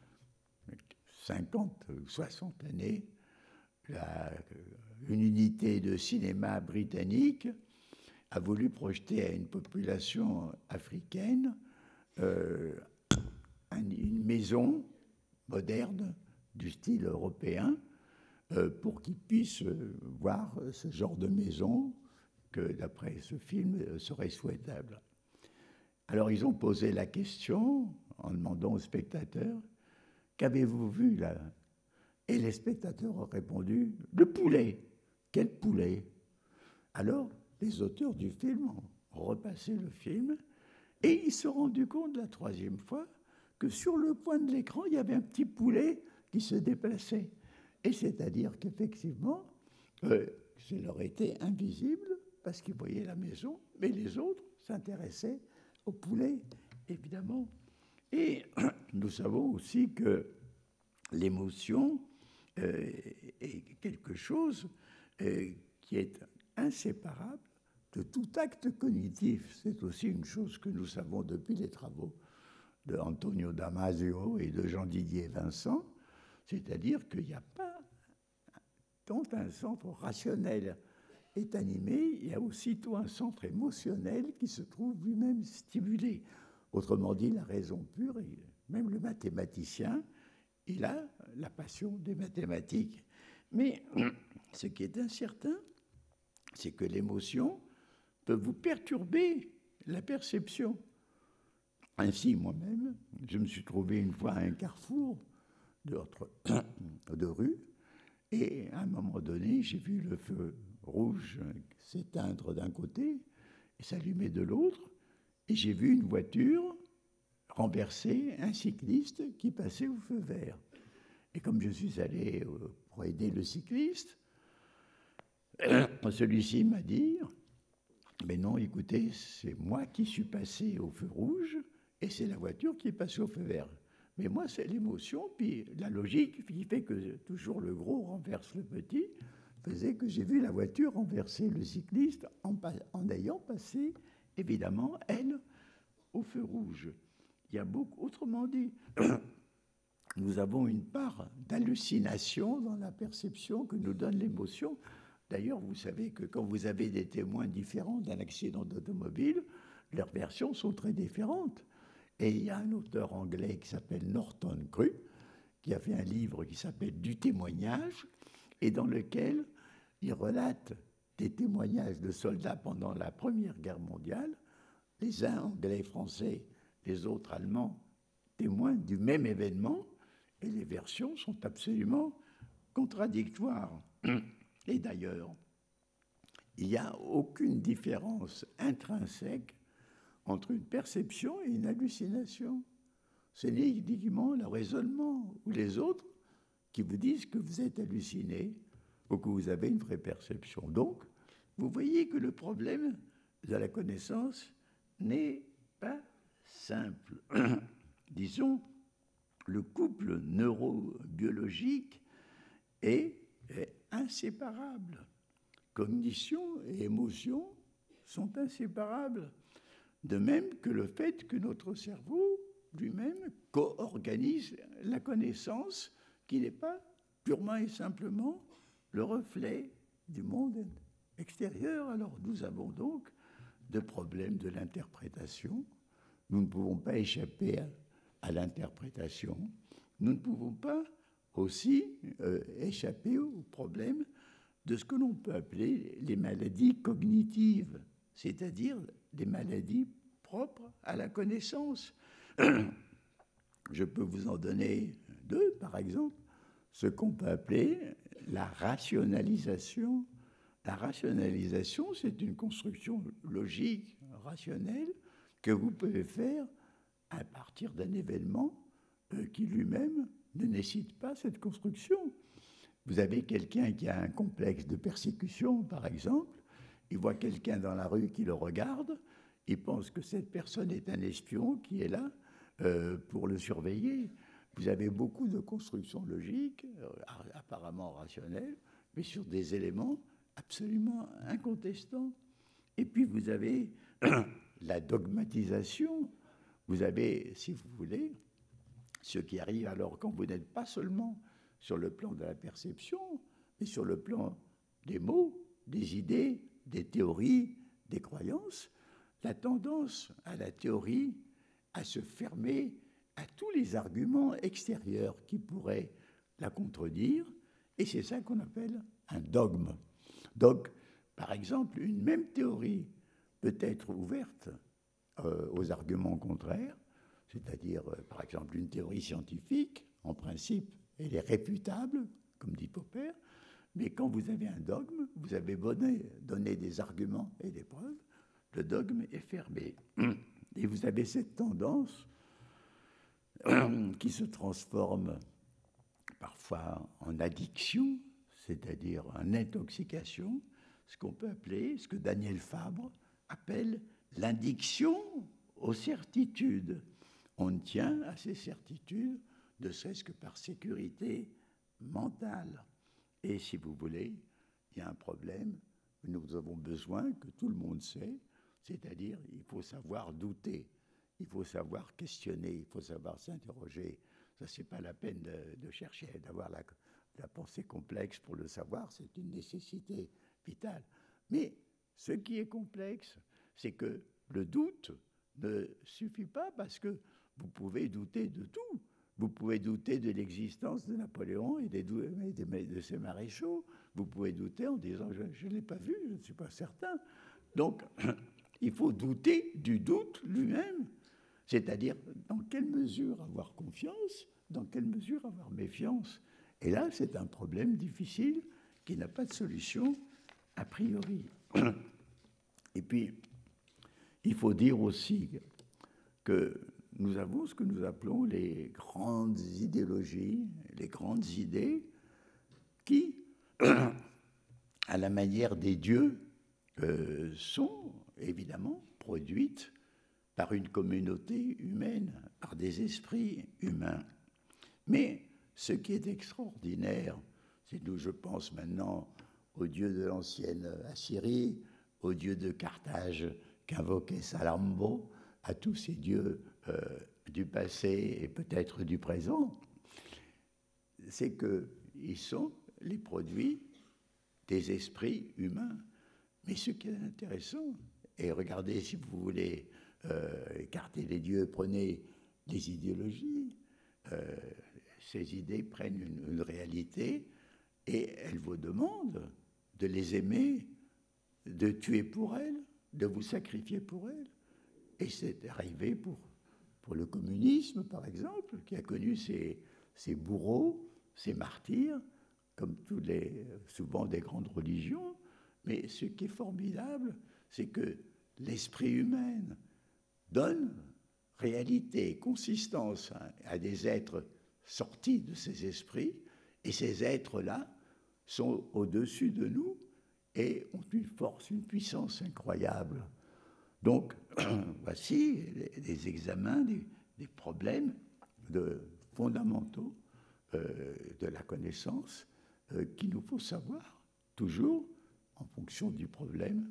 cinquante ou soixante années, la, une unité de cinéma britannique a voulu projeter à une population africaine euh, un, une maison moderne du style européen euh, pour qu'ils puissent euh, voir ce genre de maison que, d'après ce film, euh, serait souhaitable. Alors, ils ont posé la question en demandant aux spectateurs « Qu'avez-vous vu là ?» Et les spectateurs ont répondu « Le poulet !»« Quel poulet ?» Alors, les auteurs du film ont repassé le film et ils se sont rendus compte la troisième fois que sur le point de l'écran, il y avait un petit poulet qui se déplaçait. Et c'est-à-dire qu'effectivement, euh, ça leur était invisible parce qu'ils voyaient la maison, mais les autres s'intéressaient au poulet, évidemment. Et nous savons aussi que l'émotion euh, est quelque chose euh, qui est inséparable de tout acte cognitif. C'est aussi une chose que nous savons depuis les travaux de Antonio Damasio et de Jean-Didier Vincent, c'est-à-dire qu'il n'y a pas, quand un centre rationnel est animé, il y a aussitôt un centre émotionnel qui se trouve lui-même stimulé. Autrement dit, la raison pure, et même le mathématicien, il a la passion des mathématiques. Mais ce qui est incertain, c'est que l'émotion peut vous perturber la perception. Ainsi, moi-même, je me suis trouvé une fois à un carrefour de, de rue, et à un moment donné, j'ai vu le feu rouge s'éteindre d'un côté et s'allumer de l'autre, et j'ai vu une voiture renverser un cycliste qui passait au feu vert. Et comme je suis allé pour aider le cycliste, celui-ci m'a dit « Mais non, écoutez, c'est moi qui suis passé au feu rouge et c'est la voiture qui est passée au feu vert. Mais moi, c'est l'émotion, puis la logique qui fait que toujours le gros renverse le petit, faisait que j'ai vu la voiture renverser le cycliste en, en ayant passé, évidemment, elle, au feu rouge. Il y a beaucoup, autrement dit, nous avons une part d'hallucination dans la perception que nous donne l'émotion. D'ailleurs, vous savez que quand vous avez des témoins différents d'un accident d'automobile, leurs versions sont très différentes. Et il y a un auteur anglais qui s'appelle Norton Cru, qui a fait un livre qui s'appelle « Du témoignage », et dans lequel il relate des témoignages de soldats pendant la Première Guerre mondiale, les uns anglais, français, les autres allemands, témoins du même événement, et les versions sont absolument contradictoires. Et d'ailleurs, il n'y a aucune différence intrinsèque entre une perception et une hallucination. Ce n'est uniquement le raisonnement ou les autres qui vous disent que vous êtes halluciné ou que vous avez une vraie perception. Donc, vous voyez que le problème de la connaissance n'est pas simple. Disons, le couple neurobiologique est, est inséparable. Cognition et émotion sont inséparables. De même que le fait que notre cerveau lui-même co-organise la connaissance qui n'est pas purement et simplement le reflet du monde extérieur. Alors nous avons donc de problèmes de l'interprétation. Nous ne pouvons pas échapper à, à l'interprétation. Nous ne pouvons pas aussi euh, échapper au problème de ce que l'on peut appeler les maladies cognitives, c'est-à-dire des maladies propres à la connaissance. Je peux vous en donner deux, par exemple, ce qu'on peut appeler la rationalisation. La rationalisation, c'est une construction logique, rationnelle, que vous pouvez faire à partir d'un événement euh, qui lui-même ne nécessite pas cette construction. Vous avez quelqu'un qui a un complexe de persécution, par exemple, il voit quelqu'un dans la rue qui le regarde, il pense que cette personne est un espion qui est là euh, pour le surveiller. Vous avez beaucoup de constructions logiques, euh, apparemment rationnelles, mais sur des éléments absolument incontestants. Et puis vous avez la dogmatisation, vous avez, si vous voulez, ce qui arrive alors quand vous n'êtes pas seulement sur le plan de la perception, mais sur le plan des mots, des idées, des théories, des croyances, la tendance à la théorie à se fermer à tous les arguments extérieurs qui pourraient la contredire, et c'est ça qu'on appelle un dogme. Donc, par exemple, une même théorie peut être ouverte euh, aux arguments contraires, c'est-à-dire, euh, par exemple, une théorie scientifique, en principe, elle est réfutable, comme dit Popper, mais quand vous avez un dogme, vous avez donné, donné des arguments et des preuves, le dogme est fermé. Et vous avez cette tendance qui se transforme parfois en addiction, c'est-à-dire en intoxication, ce qu'on peut appeler, ce que Daniel Fabre appelle l'addiction aux certitudes. On tient à ces certitudes, ne serait-ce que par sécurité mentale. Et si vous voulez, il y a un problème, nous avons besoin que tout le monde sait, c'est-à-dire il faut savoir douter, il faut savoir questionner, il faut savoir s'interroger. Ça, c'est pas la peine de, de chercher, d'avoir la, la pensée complexe pour le savoir, c'est une nécessité vitale. Mais ce qui est complexe, c'est que le doute ne suffit pas parce que vous pouvez douter de tout. Vous pouvez douter de l'existence de Napoléon et des, des, de ses maréchaux. Vous pouvez douter en disant « je ne l'ai pas vu, je ne suis pas certain ». Donc, il faut douter du doute lui-même. C'est-à-dire, dans quelle mesure avoir confiance, dans quelle mesure avoir méfiance. Et là, c'est un problème difficile qui n'a pas de solution a priori. Et puis, il faut dire aussi que nous avons ce que nous appelons les grandes idéologies, les grandes idées qui, à la manière des dieux, euh, sont évidemment produites par une communauté humaine, par des esprits humains. Mais ce qui est extraordinaire, c'est d'où je pense maintenant aux dieux de l'ancienne Assyrie, aux dieux de Carthage qu'invoquait Salammbô, à tous ces dieux euh, du passé et peut-être du présent, c'est qu'ils sont les produits des esprits humains. Mais ce qui est intéressant, et regardez si vous voulez euh, écarter les dieux, prenez des idéologies, euh, ces idées prennent une, une réalité et elles vous demandent de les aimer, de tuer pour elles, de vous sacrifier pour elles. Et c'est arrivé pour, pour le communisme, par exemple, qui a connu ses, ses bourreaux, ses martyrs, comme tous les, souvent des grandes religions. Mais ce qui est formidable, c'est que l'esprit humain donne réalité, consistance à, à des êtres sortis de ces esprits, et ces êtres-là sont au-dessus de nous et ont une force, une puissance incroyable. Donc, voici les, les examens des, des problèmes de, fondamentaux euh, de la connaissance euh, qu'il nous faut savoir, toujours en fonction du problème,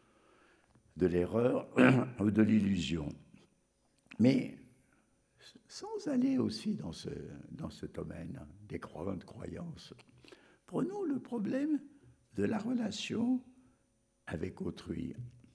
de l'erreur ou de l'illusion. Mais sans aller aussi dans ce, dans ce domaine des grandes croyances, prenons le problème de la relation avec autrui.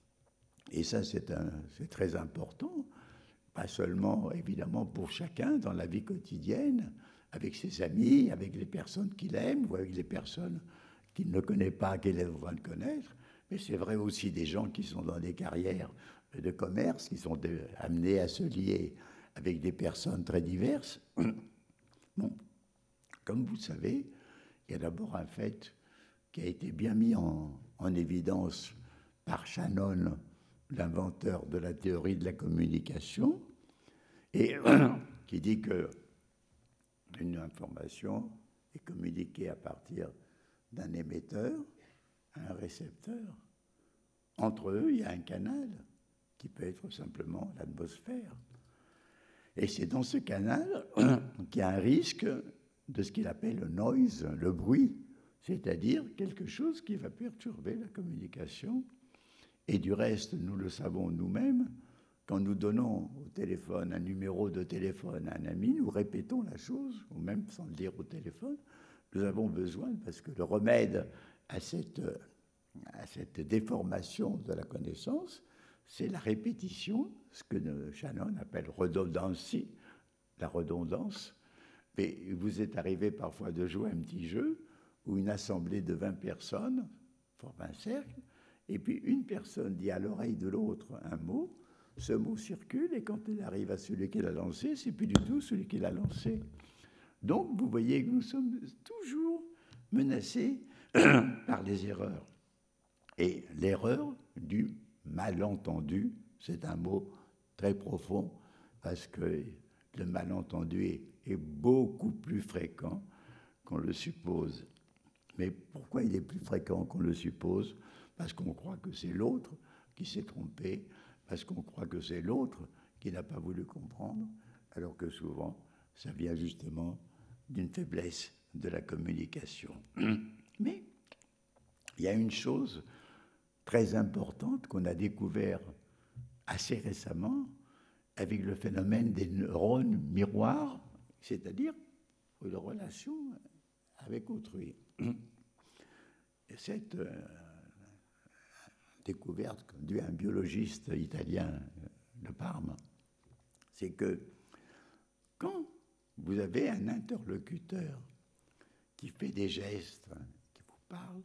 Et ça, c'est, un, c'est très important, pas seulement, évidemment, pour chacun dans la vie quotidienne, avec ses amis, avec les personnes qu'il aime, ou avec les personnes qu'il ne connaît pas, qu'il est en train de connaître, mais c'est vrai aussi des gens qui sont dans des carrières de commerce, qui sont de, amenés à se lier avec des personnes très diverses. Bon, comme vous savez, il y a d'abord un fait qui a été bien mis en, en évidence par Shannon, l'inventeur de la théorie de la communication, et qui dit que une information est communiquée à partir d'un émetteur à un récepteur. Entre eux, il y a un canal qui peut être simplement l'atmosphère. Et c'est dans ce canal qu'il y a un risque de ce qu'il appelle le noise, le bruit, c'est-à-dire quelque chose qui va perturber la communication. Et du reste, nous le savons nous-mêmes, quand nous donnons au téléphone un numéro de téléphone à un ami, nous répétons la chose, ou même sans le dire au téléphone, nous avons besoin, parce que le remède à cette, à cette déformation de la connaissance, c'est la répétition, ce que Shannon appelle redundancy, la redondance. Mais vous est arrivé parfois de jouer un petit jeu où une assemblée de vingt personnes forme un cercle, et puis une personne dit à l'oreille de l'autre un mot, ce mot circule, et quand il arrive à celui qui l'a lancé, c'est plus du tout celui qui l'a lancé. Donc, vous voyez que nous sommes toujours menacés par les erreurs. Et l'erreur du malentendu, c'est un mot très profond, parce que le malentendu est, est beaucoup plus fréquent qu'on le suppose. Mais pourquoi il est plus fréquent qu'on le suppose? Parce qu'on croit que c'est l'autre qui s'est trompé, parce qu'on croit que c'est l'autre qui n'a pas voulu comprendre, alors que souvent, ça vient justement d'une faiblesse de la communication. Mais il y a une chose très importante qu'on a découvert assez récemment avec le phénomène des neurones miroirs, c'est-à-dire une relation avec autrui. Et cette euh, découverte conduit à un biologiste italien de Parme, c'est que quand vous avez un interlocuteur qui fait des gestes, qui vous parle,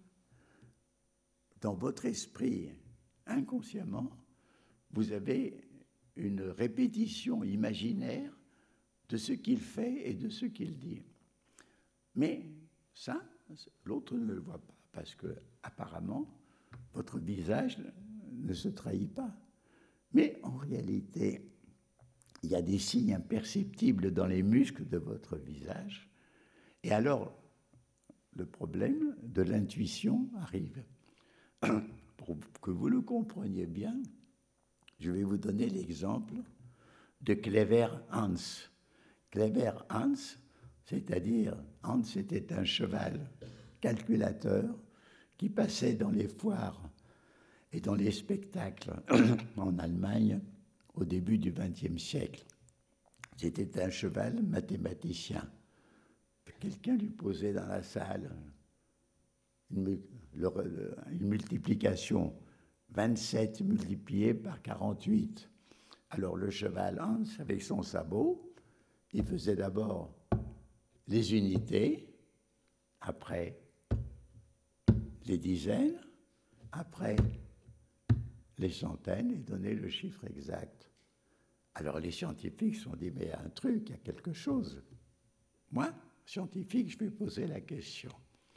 dans votre esprit, inconsciemment, vous avez une répétition imaginaire de ce qu'il fait et de ce qu'il dit. Mais ça, l'autre ne le voit pas, parce que apparemment, votre visage ne se trahit pas. Mais en réalité, il y a des signes imperceptibles dans les muscles de votre visage. Et alors, le problème de l'intuition arrive. Pour que vous le compreniez bien, je vais vous donner l'exemple de Clever Hans. Clever Hans, c'est-à-dire Hans était un cheval calculateur qui passait dans les foires et dans les spectacles en Allemagne au début du vingtième siècle. C'était un cheval mathématicien. Quelqu'un lui posait dans la salle une, le, une multiplication, vingt-sept multiplié par quarante-huit. Alors le cheval Hans, avec son sabot, il faisait d'abord les unités, après les dizaines, après les centaines, et donnait le chiffre exact. Alors les scientifiques se sont dit, mais il y a un truc, il y a quelque chose. Moi, scientifique, je vais poser la question.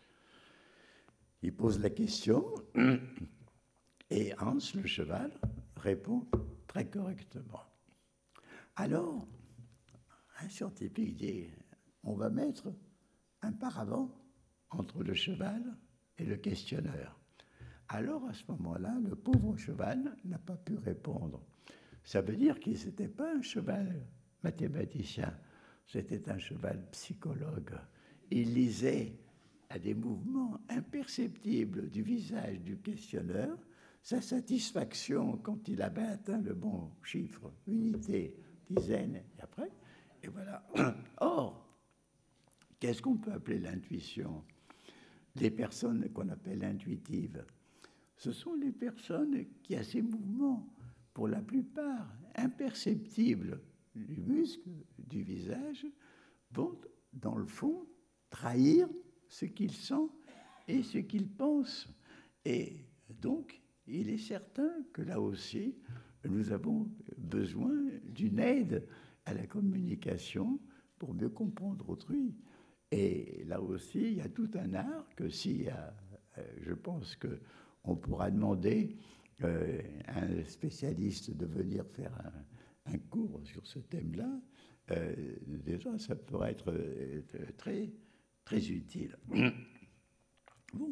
Il pose la question, et Hans, le cheval, répond très correctement. Alors, un scientifique dit, on va mettre un paravent entre le cheval et le questionneur. Alors, à ce moment-là, le pauvre cheval n'a pas pu répondre. Ça veut dire qu'il n'était pas un cheval mathématicien, c'était un cheval psychologue. Il lisait à des mouvements imperceptibles du visage du questionneur sa satisfaction quand il avait atteint le bon chiffre, unité, dizaine, et après, et voilà. Or, qu'est-ce qu'on peut appeler l'intuition? Les personnes qu'on appelle intuitives, ce sont les personnes qui, à ces mouvements, pour la plupart imperceptibles du muscle, du visage, vont, dans le fond, trahir ce qu'ils sentent et ce qu'ils pensent. Et donc, il est certain que là aussi, nous avons besoin d'une aide à la communication pour mieux comprendre autrui. Et là aussi, il y a tout un art que si, euh, je pense qu'on pourra demander euh, à un spécialiste de venir faire un, un cours sur ce thème-là, euh, déjà, ça pourrait être euh, très, très utile. Bon.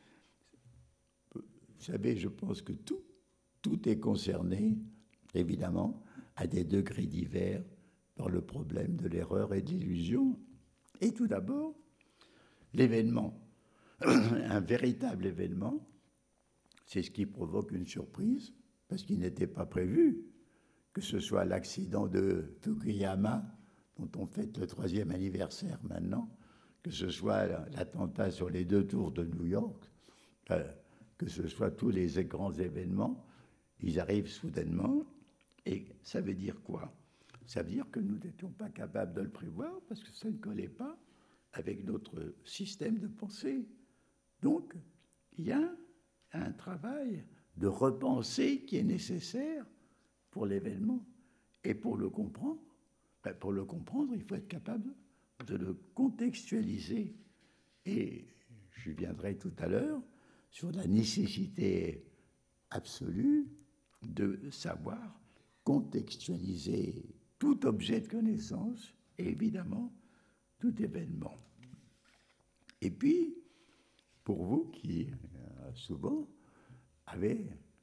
Vous savez, je pense que tout, tout est concerné, évidemment, à des degrés divers par le problème de l'erreur et de l'illusion. Et tout d'abord, l'événement, un véritable événement, c'est ce qui provoque une surprise, parce qu'il n'était pas prévu, que ce soit l'accident de Fukuyama, dont on fête le troisième anniversaire maintenant, que ce soit l'attentat sur les deux tours de New York, euh, que ce soit tous les grands événements, ils arrivent soudainement, et ça veut dire quoi? Ça veut dire que nous n'étions pas capables de le prévoir, parce que ça ne collait pas avec notre système de pensée. Donc, il y a un travail de repensée qui est nécessaire pour l'événement. Et pour le comprendre, ben pour le comprendre, il faut être capable de le contextualiser. Et je viendrai tout à l'heure sur la nécessité absolue de savoir contextualiser tout objet de connaissance et évidemment tout événement. Et puis, pour vous qui euh, souvent avez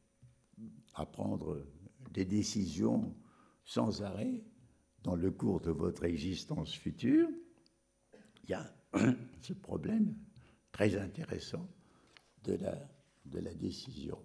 à prendre des décisions sans arrêt dans le cours de votre existence future, il y a ce problème très intéressant de la, de la décision.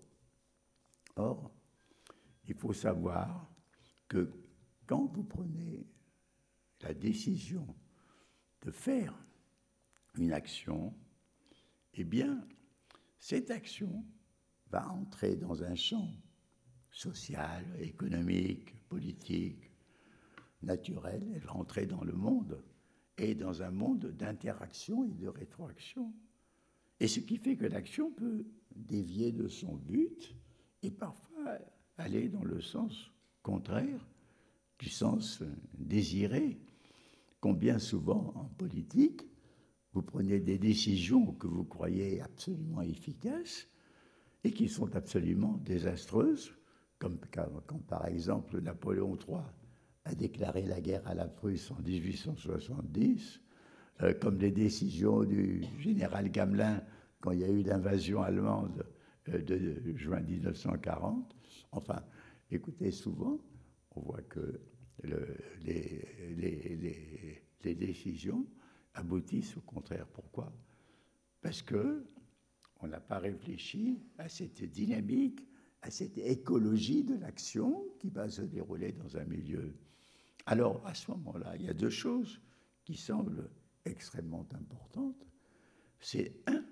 Or, il faut savoir que quand vous prenez la décision de faire une action, eh bien, cette action va entrer dans un champ social, économique, politique, naturel, elle va entrer dans le monde, et dans un monde d'interaction et de rétroaction. Et ce qui fait que l'action peut dévier de son but et parfois aller dans le sens contraire du sens désiré. Combien souvent en politique, vous prenez des décisions que vous croyez absolument efficaces et qui sont absolument désastreuses, comme quand par exemple Napoléon trois a déclaré la guerre à la Prusse en dix-huit cent soixante-dix, euh, comme les décisions du général Gamelin quand il y a eu l'invasion allemande euh, de juin mille neuf cent quarante. Enfin, écoutez, souvent, on voit que le, les, les, les, les décisions aboutissent au contraire. Pourquoi? Parce que on n'a pas réfléchi à cette dynamique à cette écologie de l'action qui va se dérouler dans un milieu. Alors, à ce moment-là, il y a deux choses qui semblent extrêmement importantes. C'est, un,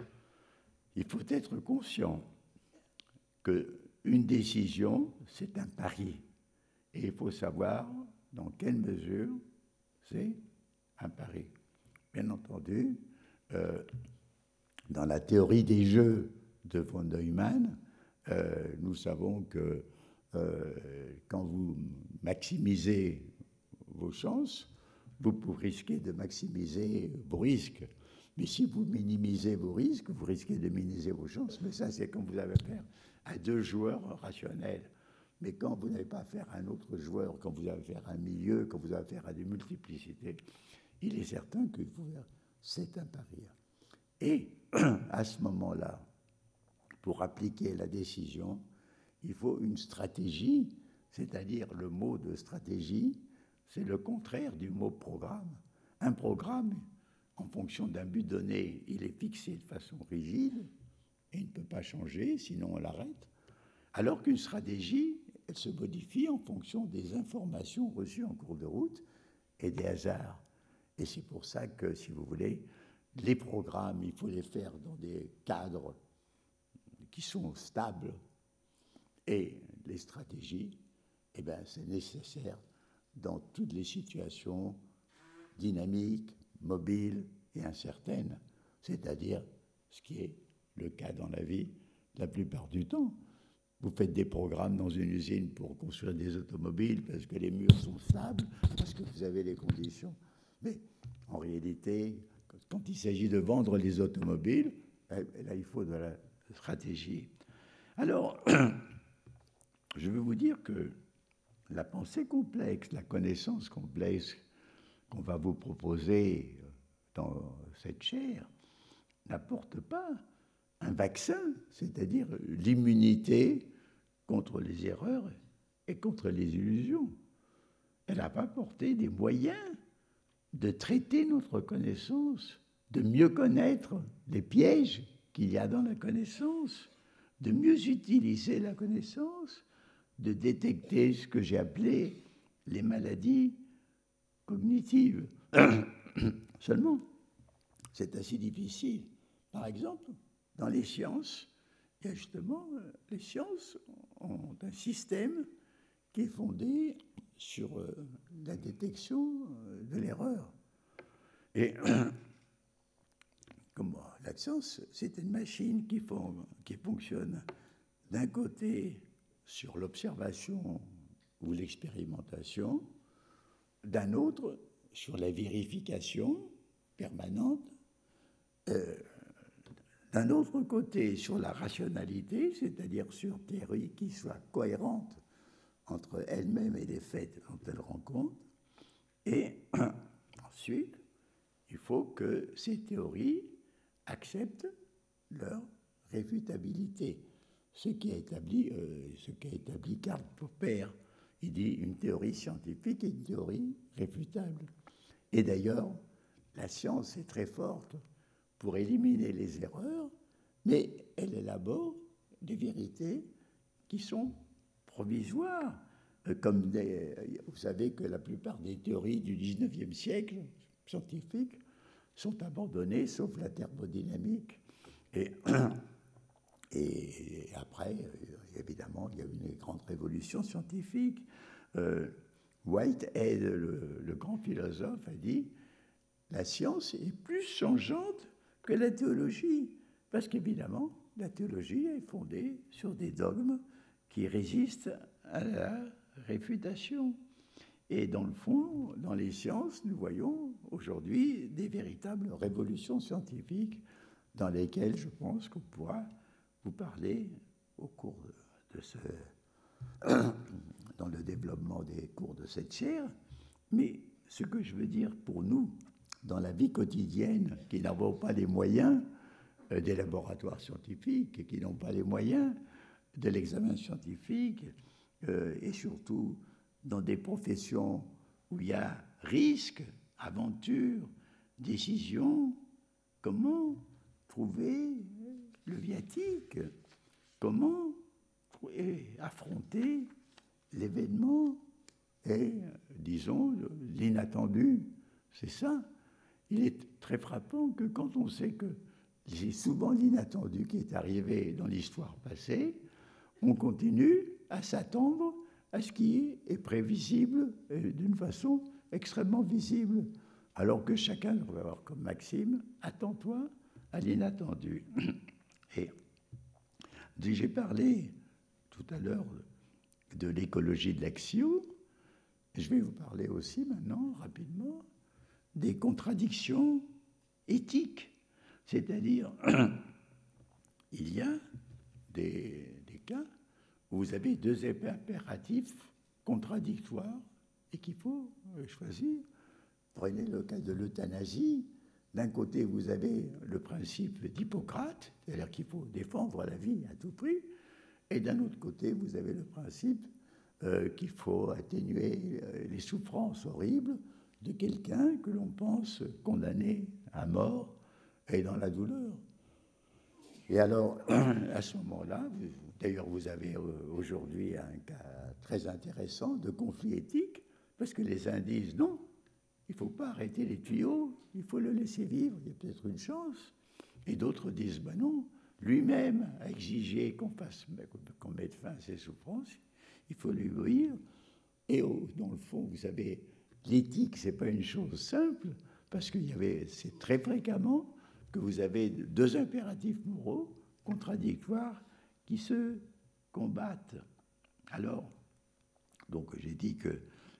il faut être conscient qu'une décision, c'est un pari. Et il faut savoir dans quelle mesure c'est un pari. Bien entendu, euh, dans la théorie des jeux de von Neumann, euh, nous savons que euh, quand vous maximisez vos chances, vous pouvez risquer de maximiser vos risques. Mais si vous minimisez vos risques, vous risquez de minimiser vos chances. Mais ça, c'est quand vous avez affaire à deux joueurs rationnels. Mais quand vous n'avez pas affaire à un autre joueur, quand vous avez affaire à un milieu, quand vous avez affaire à des multiplicités, il est certain que c'est un pari. Et à ce moment-là, pour appliquer la décision, il faut une stratégie, c'est-à-dire le mot de stratégie, c'est le contraire du mot programme. Un programme, en fonction d'un but donné, il est fixé de façon rigide et il ne peut pas changer, sinon on l'arrête. Alors qu'une stratégie, elle se modifie en fonction des informations reçues en cours de route et des hasards. Et c'est pour ça que, si vous voulez, les programmes, il faut les faire dans des cadres qui sont stables. Et les stratégies, eh bien, c'est nécessaire dans toutes les situations dynamiques, mobiles et incertaines, c'est-à-dire ce qui est le cas dans la vie la plupart du temps. Vous faites des programmes dans une usine pour construire des automobiles parce que les murs sont stables, parce que vous avez les conditions. Mais en réalité, quand il s'agit de vendre les automobiles, là, il faut de la stratégie. Alors, je veux vous dire que la pensée complexe, la connaissance complexe qu'on va vous proposer dans cette chaire n'apporte pas un vaccin, c'est-à-dire l'immunité contre les erreurs et contre les illusions. Elle n'a pas apporté des moyens de traiter notre connaissance, de mieux connaître les pièges qu'il y a dans la connaissance, de mieux utiliser la connaissance, de détecter ce que j'ai appelé les maladies cognitives. Seulement, c'est assez difficile. Par exemple, dans les sciences, il y a justement, les sciences ont un système qui est fondé sur euh, la détection euh, de l'erreur. Et comme la science, c'est une machine qui, font, qui fonctionne d'un côté sur l'observation ou l'expérimentation, d'un autre sur la vérification permanente, euh, d'un autre côté sur la rationalité, c'est-à-dire sur théorie qui soit cohérente entre elle-même et les faits dont elle rend compte. Et ensuite, il faut que ces théories acceptent leur réfutabilité. Ce qui a établi, euh, ce qu'a établi Karl Popper, il dit une théorie scientifique et une théorie réfutable. Et d'ailleurs, la science est très forte pour éliminer les erreurs, mais elle élabore des vérités qui sont provisoires. Comme des, vous savez que la plupart des théories du dix-neuvième siècle scientifiques sont abandonnées, sauf la thermodynamique. Et, et après, évidemment, il y a eu une grande révolution scientifique. Euh, Whitehead, le, le grand philosophe, a dit « La science est plus changeante que la théologie ». Parce qu'évidemment, la théologie est fondée sur des dogmes qui résistent à la réfutation. Et dans le fond, dans les sciences, nous voyons aujourd'hui des véritables révolutions scientifiques dans lesquelles je pense qu'on pourra vous parler au cours de ce... dans le développement des cours de cette chaire. Mais ce que je veux dire pour nous, dans la vie quotidienne, qui n'avons pas les moyens des laboratoires scientifiques et qui n'ont pas les moyens de l'examen scientifique, euh, et surtout dans des professions où il y a risque, aventure, décision, comment trouver le viatique? Comment et affronter l'événement et, disons, l'inattendu. C'est ça. Il est très frappant que quand on sait que c'est souvent l'inattendu qui est arrivé dans l'histoire passée, on continue à s'attendre à ce qui est prévisible et d'une façon extrêmement visible. Alors que chacun doit avoir comme maxime, attends-toi à l'inattendu. Et j'ai parlé tout à l'heure de l'écologie de l'action. Je vais vous parler aussi maintenant, rapidement, des contradictions éthiques. C'est-à-dire, il y a des, des cas où vous avez deux impératifs contradictoires et qu'il faut choisir. Prenez le cas de l'euthanasie. D'un côté, vous avez le principe d'Hippocrate, c'est-à-dire qu'il faut défendre la vie à tout prix, et d'un autre côté, vous avez le principe euh, qu'il faut atténuer euh, les souffrances horribles de quelqu'un que l'on pense condamné à mort et dans la douleur. Et alors, à ce moment-là, d'ailleurs, vous avez aujourd'hui un cas très intéressant de conflit éthique, parce que les uns disent non, il ne faut pas arrêter les tuyaux, il faut le laisser vivre, il y a peut-être une chance. Et d'autres disent, ben non, lui-même a exigé qu'on fasse, qu'on mette fin à ses souffrances, il faut lui obéir. Et au, dans le fond, vous savez, l'éthique, ce n'est pas une chose simple, parce qu'il y avait, c'est très fréquemment que vous avez deux impératifs moraux contradictoires qui se combattent. Alors, donc j'ai dit que...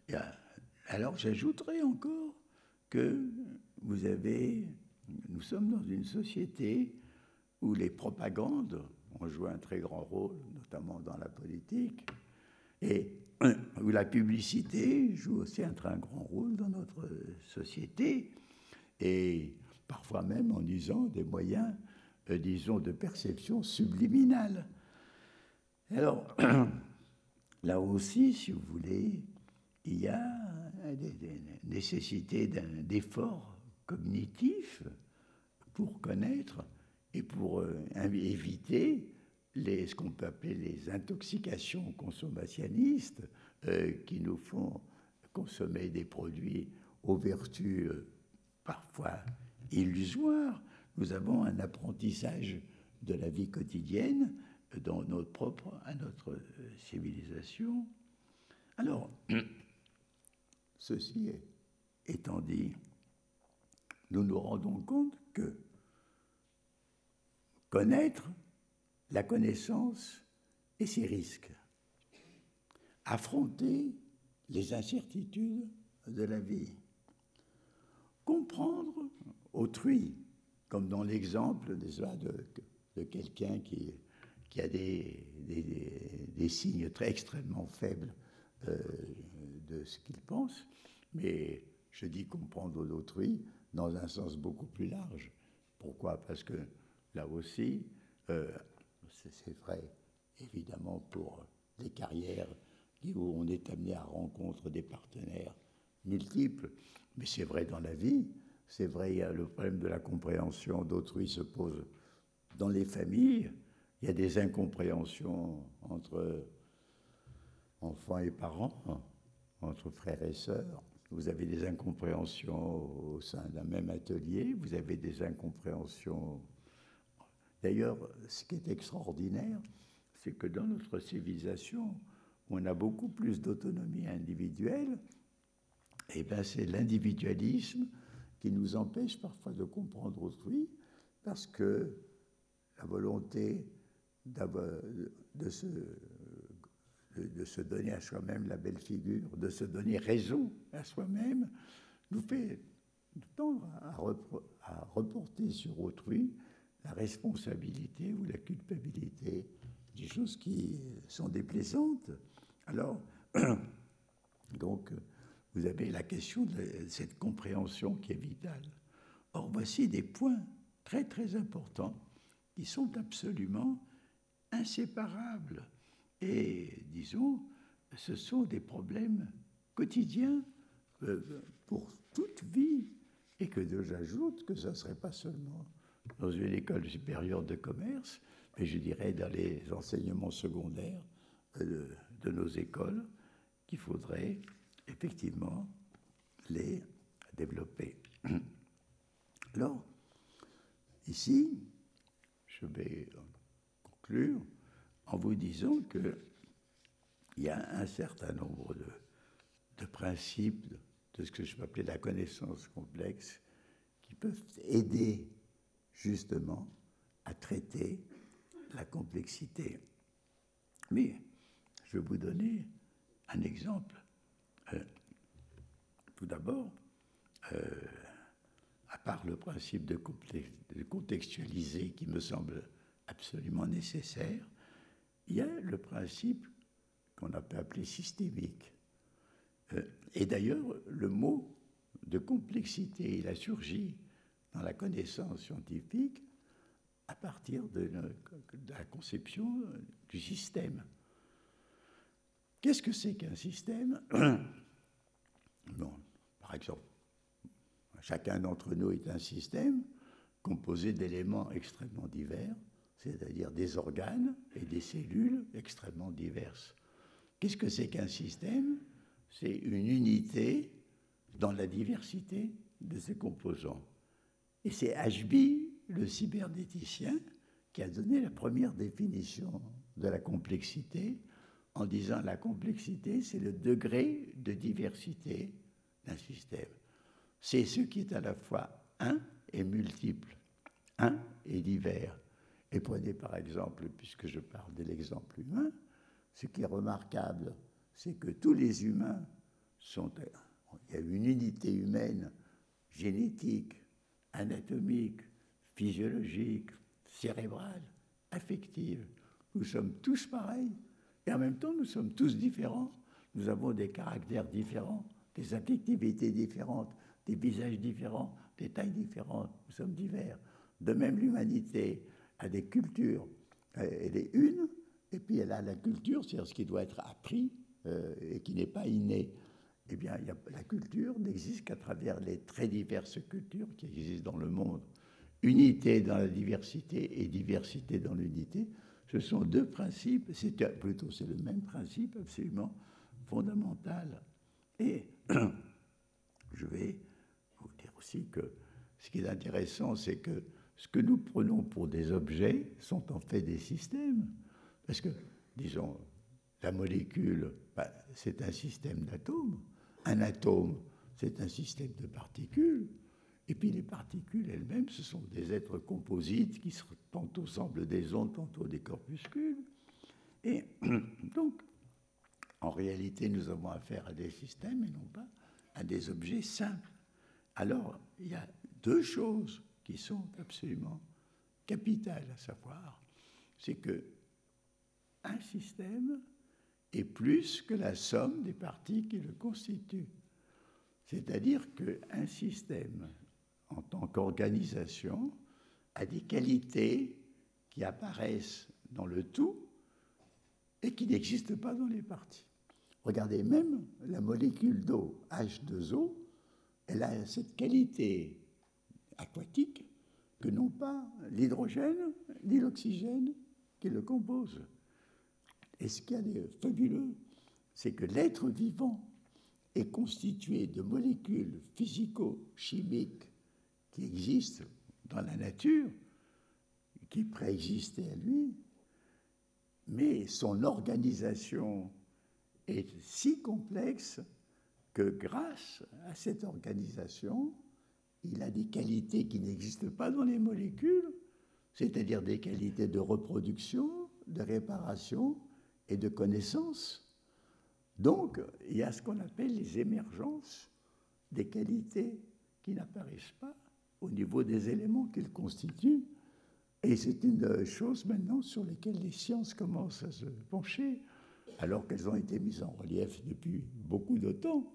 Alors j'ajouterai encore que vous avez... Nous sommes dans une société où les propagandes ont joué un très grand rôle, notamment dans la politique, et où la publicité joue aussi un très grand rôle dans notre société, et parfois même en usant des moyens, euh, disons, de perception subliminale. Alors, là aussi, si vous voulez, il y a des, des nécessités d'un effort cognitif pour connaître et pour euh, éviter les, ce qu'on peut appeler les intoxications consommationnistes euh, qui nous font consommer des produits aux vertus euh, parfois illusoires. Nous avons un apprentissage de la vie quotidienne dans notre propre, à notre civilisation. Alors, ceci étant dit, nous nous rendons compte que connaître la connaissance et ses risques, affronter les incertitudes de la vie, comprendre autrui, comme dans l'exemple de, de, de quelqu'un qui, qui a des, des, des, des signes très extrêmement faibles euh, de ce qu'il pense, mais je dis comprendre d'autrui dans un sens beaucoup plus large. Pourquoi? Parce que là aussi, euh, c'est vrai évidemment pour les carrières où on est amené à rencontrer des partenaires multiples, mais c'est vrai dans la vie, c'est vrai, il y a le problème de la compréhension d'autrui se pose dans les familles, il y a des incompréhensions entre enfants et parents, entre frères et sœurs, vous avez des incompréhensions au sein d'un même atelier, vous avez des incompréhensions. D'ailleurs, ce qui est extraordinaire, c'est que dans notre civilisation, on a beaucoup plus d'autonomie individuelle, et bien c'est l'individualisme qui nous empêche parfois de comprendre autrui, parce que la volonté de se, de se donner à soi-même la belle figure, de se donner raison à soi-même, nous fait tendre à, repro- à reporter sur autrui la responsabilité ou la culpabilité, des choses qui sont déplaisantes. Alors, donc, vous avez la question de cette compréhension qui est vitale. Or, voici des points très, très importants qui sont absolument inséparables. Et, disons, ce sont des problèmes quotidiens euh, pour toute vie. Et que j'ajoute que ce ne serait pas seulement dans une école supérieure de commerce, mais je dirais dans les enseignements secondaires, de, de nos écoles qu'il faudrait effectivement les développer. Alors, ici, je vais conclure en vous disant qu'il y a un certain nombre de, de principes de, de ce que je peux appeler la connaissance complexe qui peuvent aider justement à traiter la complexité. Mais je vais vous donner un exemple. Euh, tout d'abord, euh, à part le principe de, de contextualiser qui me semble absolument nécessaire, il y a le principe qu'on peut appeler systémique. Euh, et d'ailleurs, le mot de complexité, il a surgi dans la connaissance scientifique à partir de la, de la conception du système. Qu'est-ce que c'est qu'un système? Bon, par exemple, chacun d'entre nous est un système composé d'éléments extrêmement divers, c'est-à-dire des organes et des cellules extrêmement diverses. Qu'est-ce que c'est qu'un système? C'est une unité dans la diversité de ses composants. Et c'est Ashby, le cybernéticien, qui a donné la première définition de la complexité en disant la complexité, c'est le degré de diversité d'un système. C'est ce qui est à la fois un et multiple, un et divers. Et prenez par exemple, puisque je parle de l'exemple humain, ce qui est remarquable, c'est que tous les humains sont... Il y a une unité humaine génétique, anatomique, physiologique, cérébrale, affective. Nous sommes tous pareils. Et en même temps, nous sommes tous différents. Nous avons des caractères différents, des affectivités différentes, des visages différents, des tailles différentes. Nous sommes divers. De même, l'humanité a des cultures. Elle est une, et puis elle a la culture, c'est-à-dire ce qui doit être appris euh, et qui n'est pas inné. Eh bien, il y a, la culture n'existe qu'à travers les très diverses cultures qui existent dans le monde. Unité dans la diversité et diversité dans l'unité, ce sont deux principes, c'est plutôt c'est le même principe absolument fondamental. Et je vais vous dire aussi que ce qui est intéressant, c'est que ce que nous prenons pour des objets sont en fait des systèmes. Parce que, disons, la molécule, ben, c'est un système d'atomes. Un atome, c'est un système de particules. Et puis les particules elles-mêmes, ce sont des êtres composites qui tantôt semblent des ondes, tantôt des corpuscules. Et donc, en réalité, nous avons affaire à des systèmes et non pas à des objets simples. Alors, il y a deux choses qui sont absolument capitales à savoir. C'est que un système est plus que la somme des parties qui le constituent. C'est-à-dire qu'un système, en tant qu'organisation, a des qualités qui apparaissent dans le tout et qui n'existent pas dans les parties. Regardez, même la molécule d'eau, H deux O, elle a cette qualité aquatique que n'ont pas l'hydrogène ni l'oxygène qui le composent. Et ce qu'il y a de fabuleux, c'est que l'être vivant est constitué de molécules physico-chimiques qui existent dans la nature, qui préexistaient à lui, mais son organisation est si complexe que grâce à cette organisation, il a des qualités qui n'existent pas dans les molécules, c'est-à-dire des qualités de reproduction, de réparation et de connaissance. Donc, il y a ce qu'on appelle les émergences des qualités qui n'apparaissent pas au niveau des éléments qu'ils constituent. Et c'est une chose maintenant sur laquelle les sciences commencent à se pencher, alors qu'elles ont été mises en relief depuis beaucoup de temps.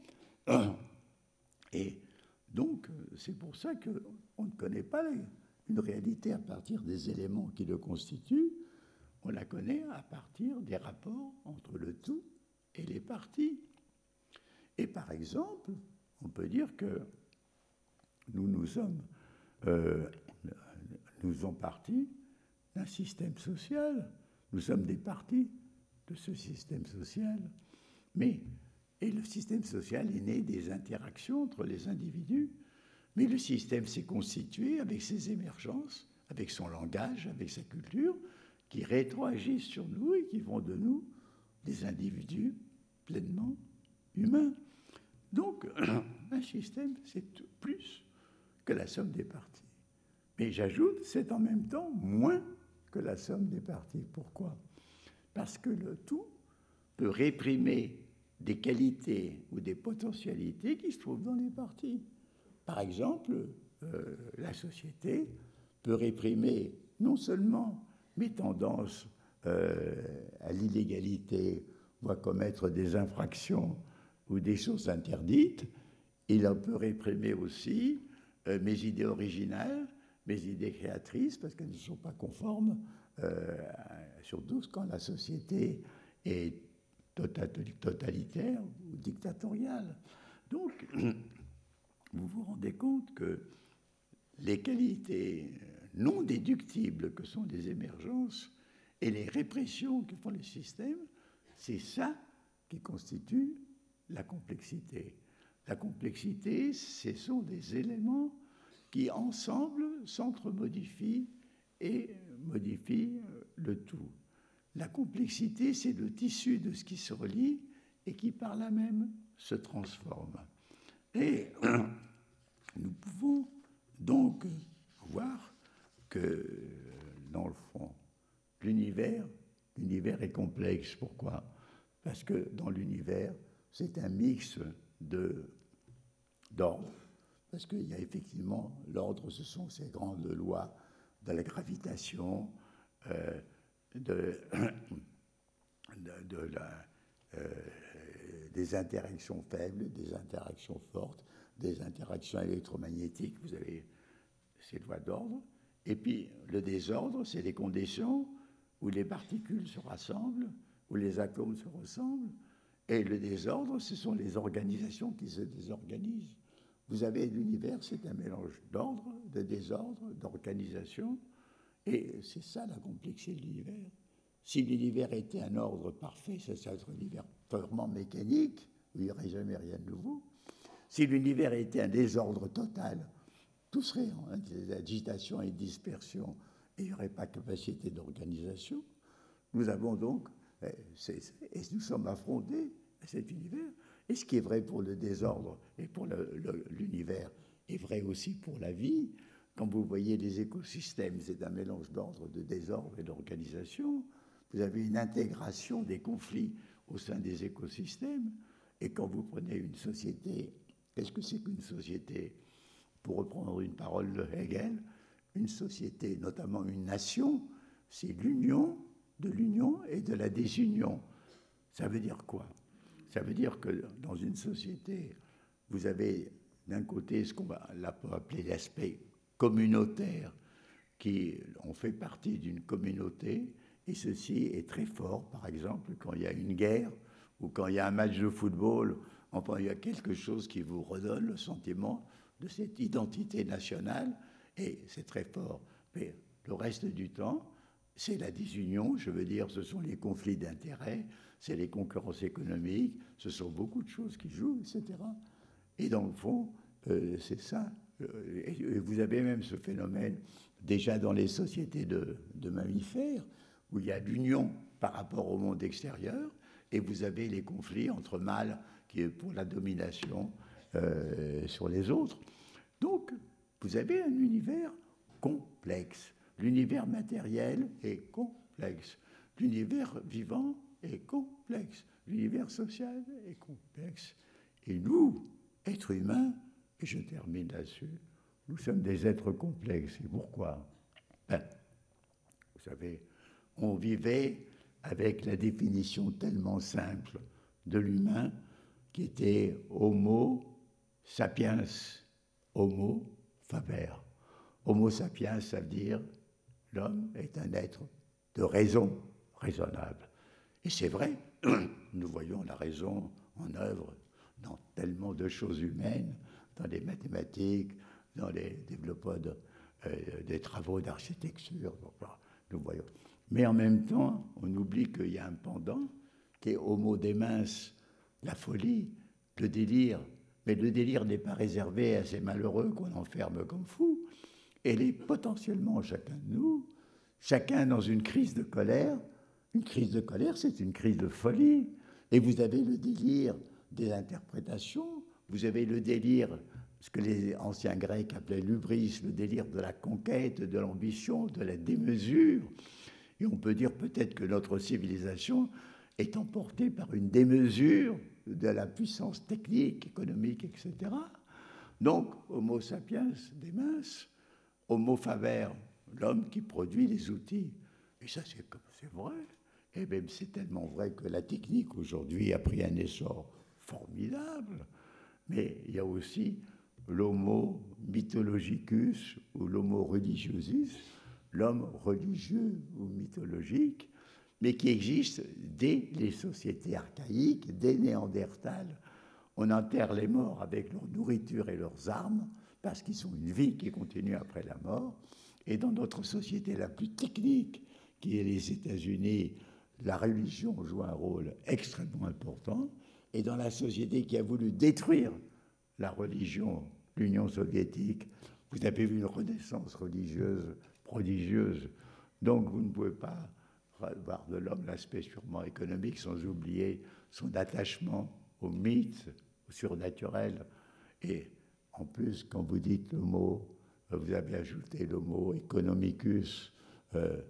Et donc, c'est pour ça qu'on ne connaît pas une réalité à partir des éléments qui le constituent, on la connaît à partir des rapports entre le tout et les parties. Et par exemple, on peut dire que nous nous sommes, euh, nous faisons partie d'un système social. Nous sommes des parties de ce système social. Mais, et le système social est né des interactions entre les individus, mais le système s'est constitué avec ses émergences, avec son langage, avec sa culture, qui rétroagissent sur nous et qui font de nous des individus pleinement humains. Donc, un système, c'est plus que la somme des parties. Mais j'ajoute, c'est en même temps moins que la somme des parties. Pourquoi? Parce que le tout peut réprimer des qualités ou des potentialités qui se trouvent dans les parties. Par exemple, euh, la société peut réprimer non seulement mes tendances euh, à l'illégalité ou à commettre des infractions ou des choses interdites, il peut réprimer aussi euh, mes idées originales, mes idées créatrices, parce qu'elles ne sont pas conformes, euh, surtout quand la société est totalitaire ou dictatoriale. Donc, vous vous rendez compte que les qualités non déductibles que sont les émergences et les répressions que font les systèmes, c'est ça qui constitue la complexité. La complexité, ce sont des éléments qui, ensemble, s'entre-modifient et modifient le tout. La complexité, c'est le tissu de ce qui se relie et qui, par là même, se transforme. Et nous pouvons donc voir que, dans le fond, l'univers, l'univers est complexe. Pourquoi? Parce que dans l'univers, c'est un mix de, d'ordre. Parce qu'il y a effectivement l'ordre, ce sont ces grandes lois de la gravitation, euh, de, de, de la, euh, des interactions faibles, des interactions fortes, des interactions électromagnétiques. Vous avez ces lois d'ordre. Et puis, le désordre, c'est les conditions où les particules se rassemblent, où les atomes se ressemblent. Et le désordre, ce sont les organisations qui se désorganisent. Vous avez l'univers, c'est un mélange d'ordre, de désordre, d'organisation. Et c'est ça la complexité de l'univers. Si l'univers était un ordre parfait, ça serait un univers purement mécanique, où il n'y aurait jamais rien de nouveau. Si l'univers était un désordre total, tout serait en hein, agitation et dispersion, et il n'y aurait pas capacité d'organisation. Nous avons donc, c'est, et nous sommes affrontés à cet univers. Et ce qui est vrai pour le désordre et pour le, le, l'univers est vrai aussi pour la vie. Quand vous voyez les écosystèmes, c'est un mélange d'ordre, de désordre et d'organisation. Vous avez une intégration des conflits au sein des écosystèmes. Et quand vous prenez une société, qu'est-ce que c'est qu'une société? Pour reprendre une parole de Hegel, une société, notamment une nation, c'est l'union de l'union et de la désunion. Ça veut dire quoi? Ça veut dire que dans une société, vous avez d'un côté ce qu'on va appeler l'aspect communautaire, qui on fait partie d'une communauté, et ceci est très fort, par exemple, quand il y a une guerre ou quand il y a un match de football, enfin il y a quelque chose qui vous redonne le sentiment de cette identité nationale, et c'est très fort. Mais le reste du temps, c'est la désunion, je veux dire, ce sont les conflits d'intérêts, c'est les concurrences économiques, ce sont beaucoup de choses qui jouent, et cetera. Et dans le fond, euh, c'est ça. Et vous avez même ce phénomène déjà dans les sociétés de, de mammifères, où il y a l'union par rapport au monde extérieur, et vous avez les conflits entre mâles qui est pour la domination euh, sur les autres. Donc, vous avez un univers complexe. L'univers matériel est complexe. L'univers vivant est complexe. L'univers social est complexe. Et nous, êtres humains, et je termine là-dessus, nous sommes des êtres complexes. Et pourquoi? Ben, vous savez, on vivait avec la définition tellement simple de l'humain qui était Homo sapiens, Homo faber. Homo sapiens, ça veut dire l'homme est un être de raison raisonnable. Et c'est vrai, nous voyons la raison en œuvre dans tellement de choses humaines, dans les mathématiques, dans les développements de, euh, des travaux d'architecture, nous voyons. Mais en même temps, on oublie qu'il y a un pendant qui est homo demens, la folie, le délire. Mais le délire n'est pas réservé à ces malheureux qu'on enferme comme fous. Elle est potentiellement chacun de nous, chacun dans une crise de colère. Une crise de colère, c'est une crise de folie. Et vous avez le délire des interprétations, vous avez le délire, ce que les anciens Grecs appelaient l'hubris, le délire de la conquête, de l'ambition, de la démesure. Et on peut dire peut-être que notre civilisation est emportée par une démesure de la puissance technique, économique, et cetera. Donc, Homo sapiens demens, Homo faber, l'homme qui produit les outils. Et ça, c'est, c'est vrai. Et même c'est tellement vrai que la technique aujourd'hui a pris un essor formidable. Mais il y a aussi l'homo mythologicus ou l'homo religiosus, l'homme religieux ou mythologique, mais qui existe dès les sociétés archaïques, dès Néandertal. On enterre les morts avec leur nourriture et leurs armes, parce qu'ils ont une vie qui continue après la mort. Et dans notre société la plus technique, qui est les États-Unis, la religion joue un rôle extrêmement important. Et dans la société qui a voulu détruire la religion, l'Union soviétique, vous avez vu une renaissance religieuse prodigieuse. Donc vous ne pouvez pas voir de l'homme l'aspect sûrement économique sans oublier son attachement au mythe, au surnaturel. Et en plus, quand vous dites le mot, vous avez ajouté le mot economicus, euh,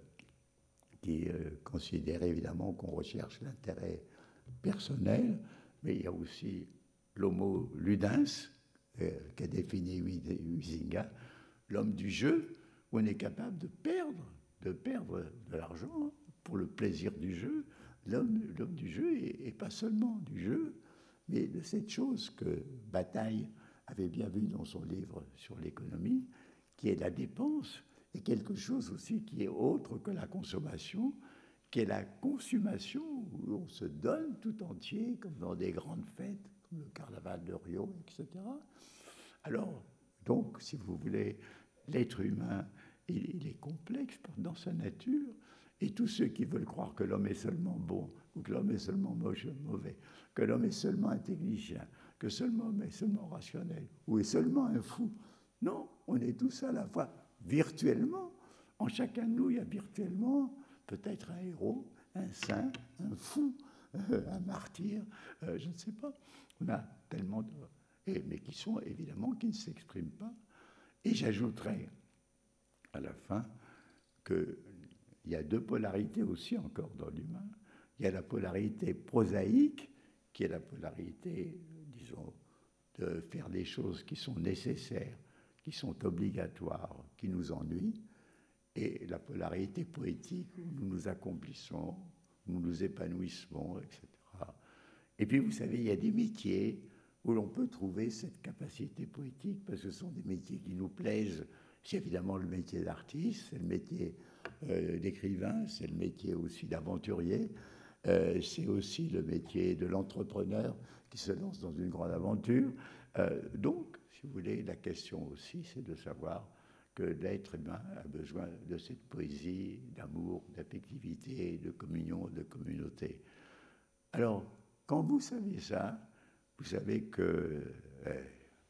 qui euh, considère évidemment qu'on recherche l'intérêt personnel, mais il y a aussi l'homo ludens, euh, qu'a défini Huizinga, l'homme du jeu, où on est capable de perdre, de perdre de l'argent pour le plaisir du jeu. L'homme, l'homme du jeu, et, et pas seulement du jeu, mais de cette chose que Bataille avait bien vu dans son livre sur l'économie, qui est la dépense, et quelque chose aussi qui est autre que la consommation, qui est la consommation, où on se donne tout entier, comme dans des grandes fêtes, comme le carnaval de Rio, et cetera. Alors, donc, si vous voulez, l'être humain, il, il est complexe dans sa nature, et tous ceux qui veulent croire que l'homme est seulement bon, ou que l'homme est seulement moche, mauvais, que l'homme est seulement un technicien, que seulement l'homme est seulement rationnel, ou est seulement un fou. Non, on est tous à la fois virtuellement. En chacun de nous, il y a virtuellement peut-être un héros, un saint, un fou, euh, un martyr, euh, je ne sais pas. On a tellement de... Et, mais qui sont évidemment, qui ne s'expriment pas. Et j'ajouterai à la fin qu'il y a deux polarités aussi encore dans l'humain. Il y a la polarité prosaïque, qui est la polarité, disons, de faire des choses qui sont nécessaires, qui sont obligatoires, qui nous ennuient, et la polarité poétique où nous nous accomplissons, où nous nous épanouissons, et cetera. Et puis, vous savez, il y a des métiers où l'on peut trouver cette capacité poétique, parce que ce sont des métiers qui nous plaisent. C'est évidemment le métier d'artiste, c'est le métier euh, d'écrivain, c'est le métier aussi d'aventurier, euh, c'est aussi le métier de l'entrepreneur qui se lance dans une grande aventure. Euh, donc, si vous voulez, la question aussi, c'est de savoir que l'être humain a besoin de cette poésie, d'amour, d'affectivité, de communion, de communauté. Alors, quand vous savez ça, vous savez que euh,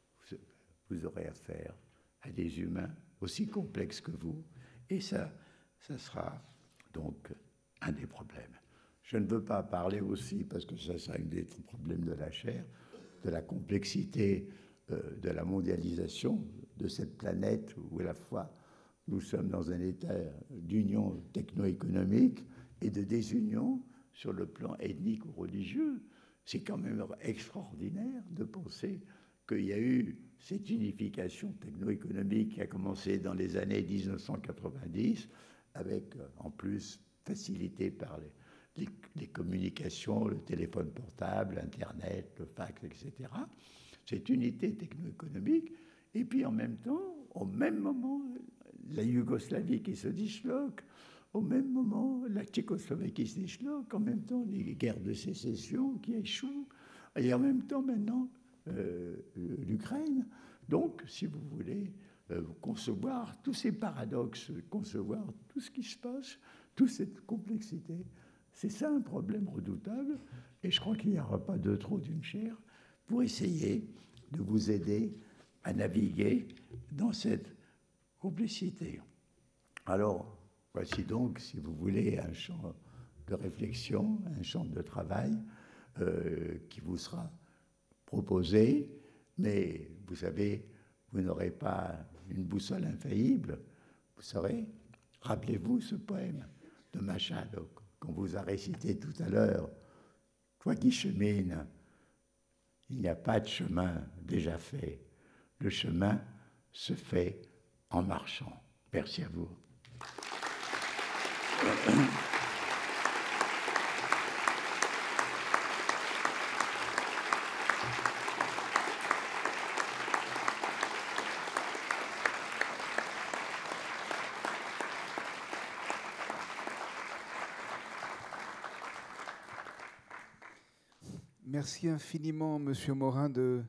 vous aurez affaire à des humains aussi complexes que vous, et ça, ça sera donc un des problèmes. Je ne veux pas parler aussi, parce que ça sera un des problèmes de la chair, de la complexité euh, de la mondialisation de cette planète où à la fois nous sommes dans un état d'union techno-économique et de désunion sur le plan ethnique ou religieux. C'est quand même extraordinaire de penser qu'il y a eu cette unification techno-économique qui a commencé dans les années mille neuf cent quatre-vingt-dix, avec en plus facilité par les, les, les communications, le téléphone portable, Internet, le fax, et cetera. Cette unité techno-économique, et puis en même temps, au même moment, la Yougoslavie qui se disloque, au même moment, la Tchécoslovaquie se disloque, en même temps, les guerres de sécession qui échouent, et en même temps, maintenant, euh, l'Ukraine. Donc, si vous voulez euh, concevoir tous ces paradoxes, concevoir tout ce qui se passe, toute cette complexité, C'est ça un problème redoutable, et je crois qu'il n'y aura pas de trop d'une chaire pour essayer de vous aider à naviguer dans cette complicité. Alors, voici donc, si vous voulez, un champ de réflexion, un champ de travail euh, qui vous sera proposé, mais vous savez, vous n'aurez pas une boussole infaillible, vous saurez. Rappelez-vous ce poème de Machado qu'on vous a récité tout à l'heure. Toi qui chemines, il n'y a pas de chemin déjà fait. Le chemin se fait en marchant. Merci à vous. Merci infiniment, Monsieur Morin, de,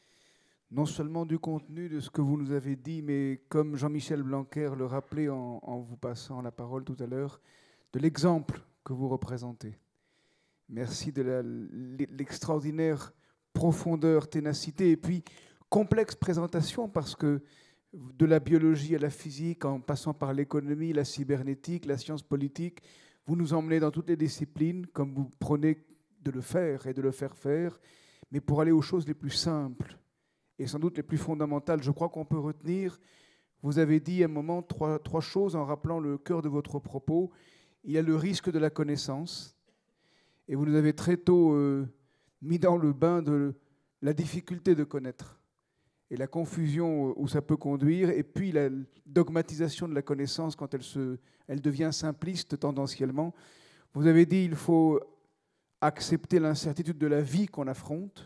non seulement du contenu de ce que vous nous avez dit, mais comme Jean-Michel Blanquer le rappelait en, en vous passant la parole tout à l'heure, de l'exemple que vous représentez. Merci de la, l'extraordinaire profondeur, ténacité et puis complexe présentation, parce que de la biologie à la physique, en passant par l'économie, la cybernétique, la science politique, vous nous emmenez dans toutes les disciplines, comme vous prenez de le faire et de le faire faire, mais pour aller aux choses les plus simples et sans doute les plus fondamentales. Je crois qu'on peut retenir, vous avez dit à un moment trois, trois choses en rappelant le cœur de votre propos. Il y a le risque de la connaissance, et vous nous avez très tôt euh, mis dans le bain de la difficulté de connaître et la confusion où ça peut conduire, et puis la dogmatisation de la connaissance quand elle, se, elle devient simpliste tendanciellement. Vous avez dit il faut accepter l'incertitude de la vie qu'on affronte,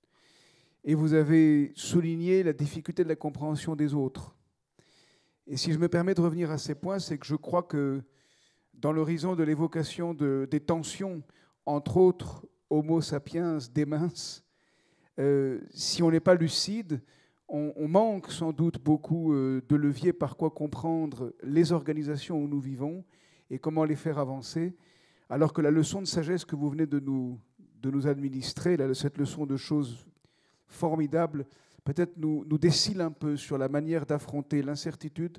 et vous avez souligné la difficulté de la compréhension des autres. Et si je me permets de revenir à ces points, c'est que je crois que dans l'horizon de l'évocation de, des tensions, entre autres Homo sapiens, démens, euh, si on n'est pas lucide, on, on manque sans doute beaucoup euh, de leviers par quoi comprendre les organisations où nous vivons et comment les faire avancer. Alors que la leçon de sagesse que vous venez de nous, de nous administrer, là, cette leçon de choses formidables, peut-être nous, nous décile un peu sur la manière d'affronter l'incertitude,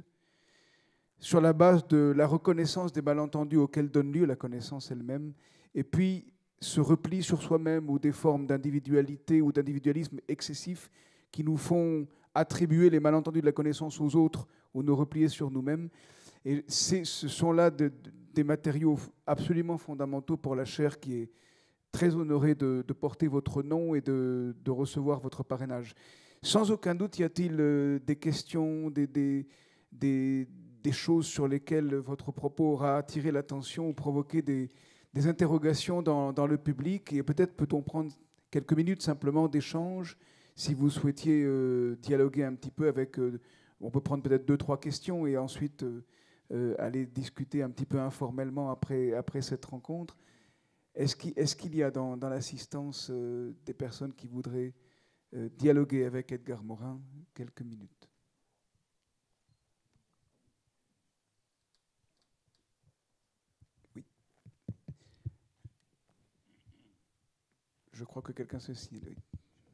sur la base de la reconnaissance des malentendus auxquels donne lieu la connaissance elle-même, et puis ce repli sur soi-même ou des formes d'individualité ou d'individualisme excessif qui nous font attribuer les malentendus de la connaissance aux autres ou nous replier sur nous-mêmes. Et ce sont là de, de, des matériaux absolument fondamentaux pour la chaire qui est très honorée de, de porter votre nom et de, de recevoir votre parrainage. Sans aucun doute, y a-t-il euh, des questions, des, des, des, des choses sur lesquelles votre propos aura attiré l'attention ou provoqué des, des interrogations dans, dans le public? Et peut-être peut-on prendre quelques minutes simplement d'échange, si vous souhaitiez euh, dialoguer un petit peu avec... Euh, on peut prendre peut-être deux, trois questions et ensuite... Euh, Euh, aller discuter un petit peu informellement après, après cette rencontre. Est-ce qu'il, est-ce qu'il y a dans, dans l'assistance euh, des personnes qui voudraient euh, dialoguer avec Edgar Morin? Quelques minutes. Oui. Je crois que quelqu'un se signe. Oui.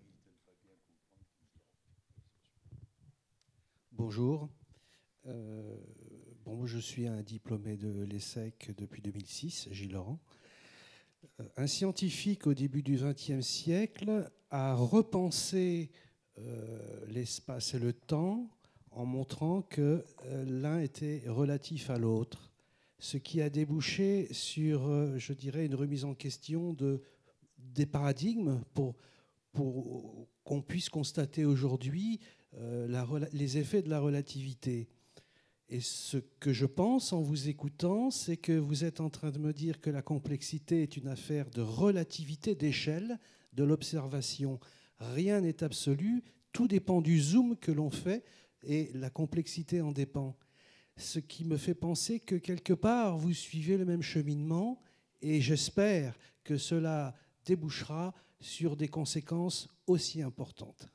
Bonjour. Euh, bon, je suis un diplômé de l'ESSEC depuis deux mille six, Gilles Laurent. Euh, un scientifique au début du vingtième siècle a repensé euh, l'espace et le temps en montrant que euh, l'un était relatif à l'autre, ce qui a débouché sur, euh, je dirais, une remise en question de, des paradigmes pour, pour qu'on puisse constater aujourd'hui euh, la, les effets de la relativité. Et ce que je pense en vous écoutant, c'est que vous êtes en train de me dire que la complexité est une affaire de relativité, d'échelle, de l'observation. Rien n'est absolu, tout dépend du zoom que l'on fait et la complexité en dépend. Ce qui me fait penser que quelque part, vous suivez le même cheminement et j'espère que cela débouchera sur des conséquences aussi importantes.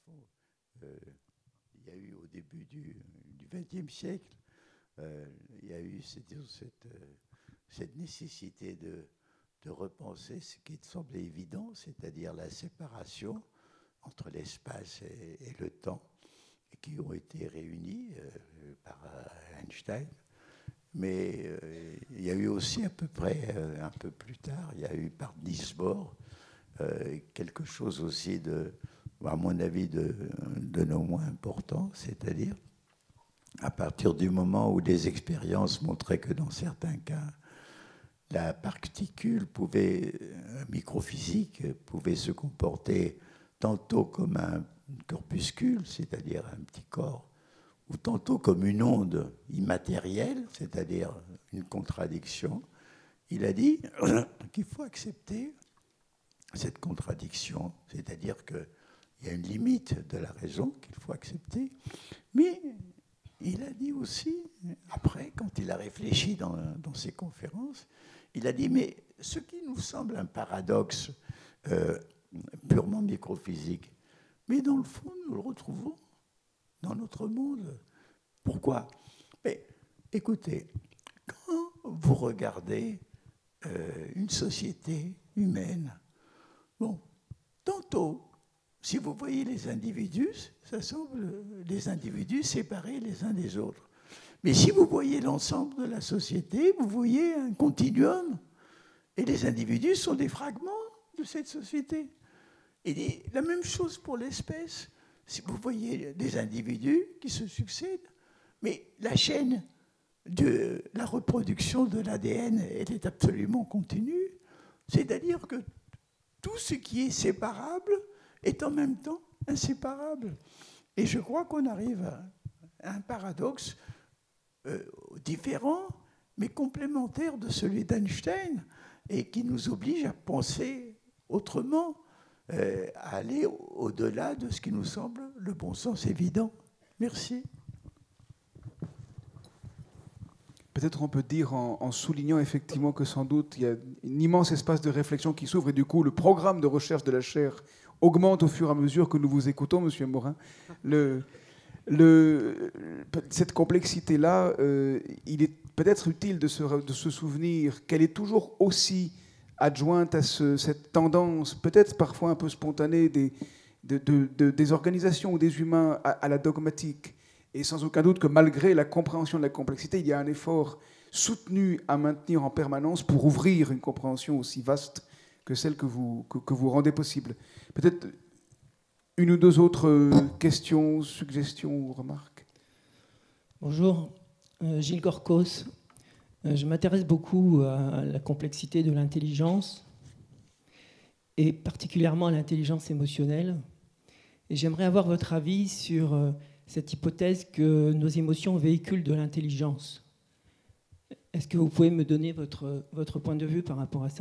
fond, euh, il y a eu au début du vingtième siècle, euh, il y a eu cette, cette, euh, cette nécessité de, de repenser ce qui semblait évident, c'est-à-dire la séparation entre l'espace et, et le temps, et qui ont été réunis euh, par Einstein. Mais euh, il y a eu aussi à peu près, euh, un peu plus tard, il y a eu par Niels Bohr euh, quelque chose aussi de, à mon avis, de, de non moins important, c'est-à-dire à partir du moment où les expériences montraient que dans certains cas, la particule pouvait, microphysique, pouvait se comporter tantôt comme un corpuscule, c'est-à-dire un petit corps, ou tantôt comme une onde immatérielle, c'est-à-dire une contradiction. Il a dit qu'il faut accepter cette contradiction, c'est-à-dire qu'il y a une limite de la raison qu'il faut accepter, mais il a dit aussi, après, quand il a réfléchi dans, dans ses conférences, il a dit, mais ce qui nous semble un paradoxe euh, purement microphysique, mais dans le fond, nous le retrouvons dans notre monde. Pourquoi? Mais écoutez, quand vous regardez euh, une société humaine, bon, tantôt, si vous voyez les individus, ça semble des individus séparés les uns des autres. Mais si vous voyez l'ensemble de la société, vous voyez un continuum. Et les individus sont des fragments de cette société. Et la même chose pour l'espèce. Si vous voyez des individus qui se succèdent, mais la chaîne de la reproduction de l'A D N, elle est absolument continue. C'est-à-dire que tout ce qui est séparable est en même temps inséparable. Et je crois qu'on arrive à un paradoxe euh, différent, mais complémentaire de celui d'Einstein, et qui nous oblige à penser autrement, euh, à aller au-delà de ce qui nous semble le bon sens évident. Merci. Peut-être on peut dire en, en soulignant effectivement que sans doute il y a un immense espace de réflexion qui s'ouvre et du coup le programme de recherche de la chaire augmente au fur et à mesure que nous vous écoutons, Monsieur Morin. Le, le, cette complexité-là, euh, il est peut-être utile de se, de se souvenir qu'elle est toujours aussi adjointe à ce, cette tendance, peut-être parfois un peu spontanée, des, de, de, de, des organisations ou des humains à, à la dogmatique. Et sans aucun doute que malgré la compréhension de la complexité, il y a un effort soutenu à maintenir en permanence pour ouvrir une compréhension aussi vaste que celle que vous, que, que vous rendez possible. Peut-être une ou deux autres questions, suggestions ou remarques. Bonjour, euh, Gilles Gorkos. Euh, je m'intéresse beaucoup à la complexité de l'intelligence et particulièrement à l'intelligence émotionnelle. Et j'aimerais avoir votre avis sur euh, cette hypothèse que nos émotions véhiculent de l'intelligence. Est-ce que vous pouvez me donner votre, votre point de vue par rapport à ça ?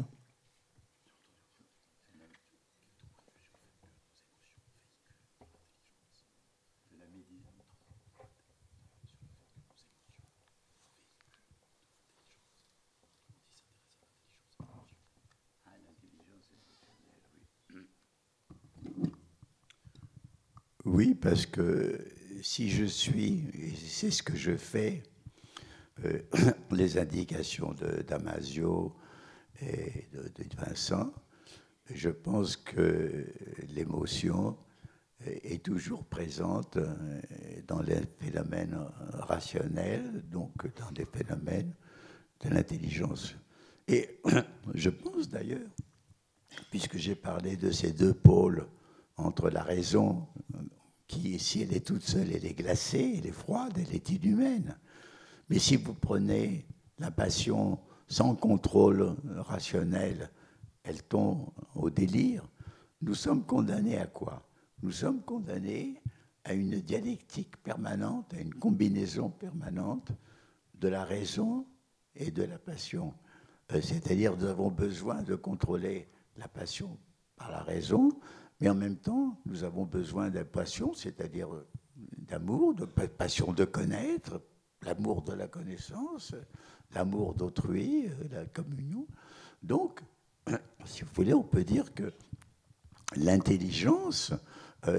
Oui, parce que si je suis, et c'est ce que je fais, euh, les indications de Damasio et de, de Vincent, je pense que l'émotion est toujours présente dans les phénomènes rationnels, donc dans les phénomènes de l'intelligence. Et je pense d'ailleurs, puisque j'ai parlé de ces deux pôles entre la raison, qui, si elle est toute seule, elle est glacée, elle est froide, elle est inhumaine. Mais si vous prenez la passion sans contrôle rationnel, elle tombe au délire. Nous sommes condamnés à quoi? Nous sommes condamnés à une dialectique permanente, à une combinaison permanente de la raison et de la passion. Euh, c'est-à-dire nous avons besoin de contrôler la passion par la raison, mais en même temps, nous avons besoin de la passion, c'est-à-dire d'amour, de passion de connaître, l'amour de la connaissance, l'amour d'autrui, la communion. Donc, si vous voulez, on peut dire que l'intelligence, euh,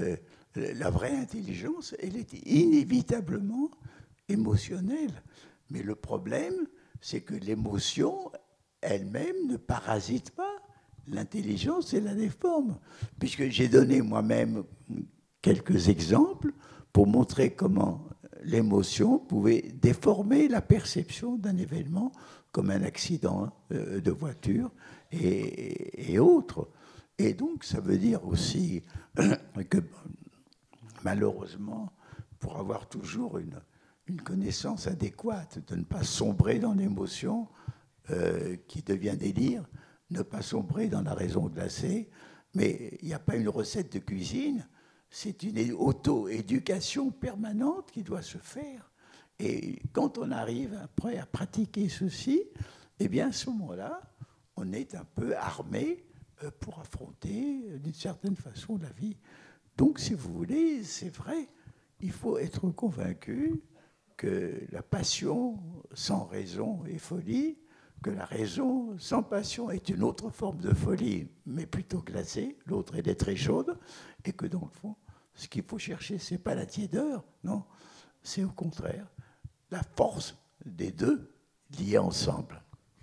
la vraie intelligence, elle est inévitablement émotionnelle. Mais le problème, c'est que l'émotion elle-même ne parasite pas l'intelligence et la déforme. Puisque j'ai donné moi-même quelques exemples pour montrer comment l'émotion pouvait déformer la perception d'un événement comme un accident de voiture et, et autres. Et donc, ça veut dire aussi que, malheureusement, pour avoir toujours une, une connaissance adéquate, de ne pas sombrer dans l'émotion euh, qui devient délire, ne pas sombrer dans la raison glacée, mais il n'y a pas une recette de cuisine, c'est une auto-éducation permanente qui doit se faire. Et quand on arrive après à pratiquer ceci, eh bien, à ce moment-là, on est un peu armé pour affronter, d'une certaine façon, la vie. Donc, si vous voulez, c'est vrai, il faut être convaincu que la passion sans raison est folie, que la raison sans passion est une autre forme de folie, mais plutôt glacée, l'autre elle est très chaude, et que dans le fond, ce qu'il faut chercher, ce n'est pas la tiédeur, non, c'est au contraire la force des deux liés ensemble.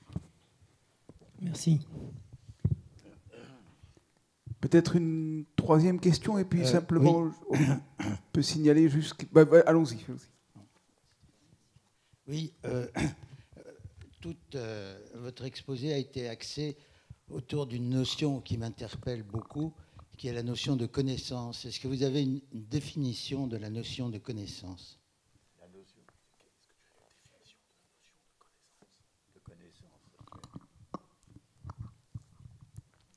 Merci. Peut-être une troisième question, et puis euh, simplement, oui. on peut signaler juste... Bah, bah, allons-y. Allons-y. Oui, euh, tout euh, votre exposé a été axé autour d'une notion qui m'interpelle beaucoup, qui est la notion de connaissance. Est-ce que vous avez une, une définition de la notion de connaissance ? La notion, qu'est-ce que tu as la définition de la notion de connaissance ?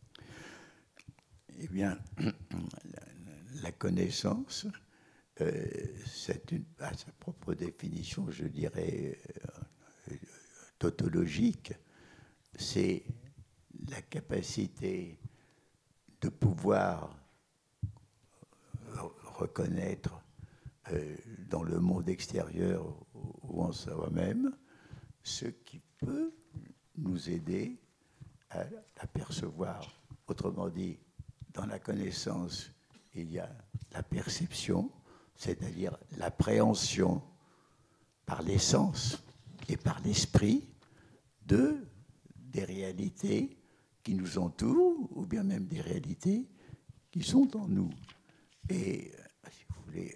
Eh bien, la, la connaissance, euh, c'est une, à sa propre définition, je dirais, euh, tautologique, c'est la capacité de pouvoir reconnaître euh, dans le monde extérieur ou en soi-même ce qui peut nous aider à l'apercevoir. Autrement dit, dans la connaissance, il y a la perception, c'est-à-dire l'appréhension par les sens et par l'esprit de, des réalités qui nous entourent, ou bien même des réalités qui sont en nous. Et, si vous voulez,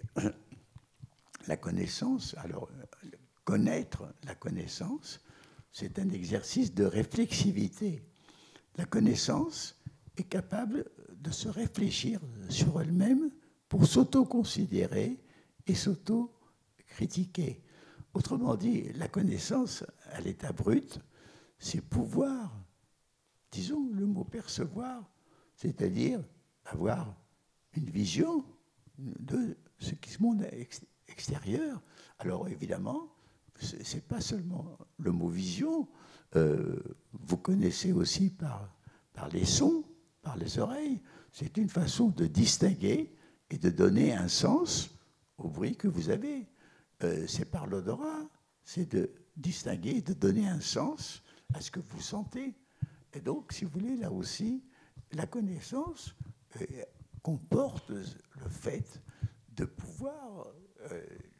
la connaissance, alors, connaître la connaissance, c'est un exercice de réflexivité. La connaissance est capable de se réfléchir sur elle-même pour s'auto-considérer et s'auto-critiquer. Autrement dit, la connaissance à l'état brut, c'est pouvoir, disons le mot percevoir, c'est-à-dire avoir une vision de ce qui se monde extérieur. Alors évidemment, ce n'est pas seulement le mot vision, euh, vous connaissez aussi par, par les sons, par les oreilles, c'est une façon de distinguer et de donner un sens au bruit que vous avez. Euh, c'est par l'odorat, c'est de distinguer et de donner un sens à ce que vous sentez. Et donc, si vous voulez, là aussi, la connaissance euh, comporte le fait de pouvoir euh,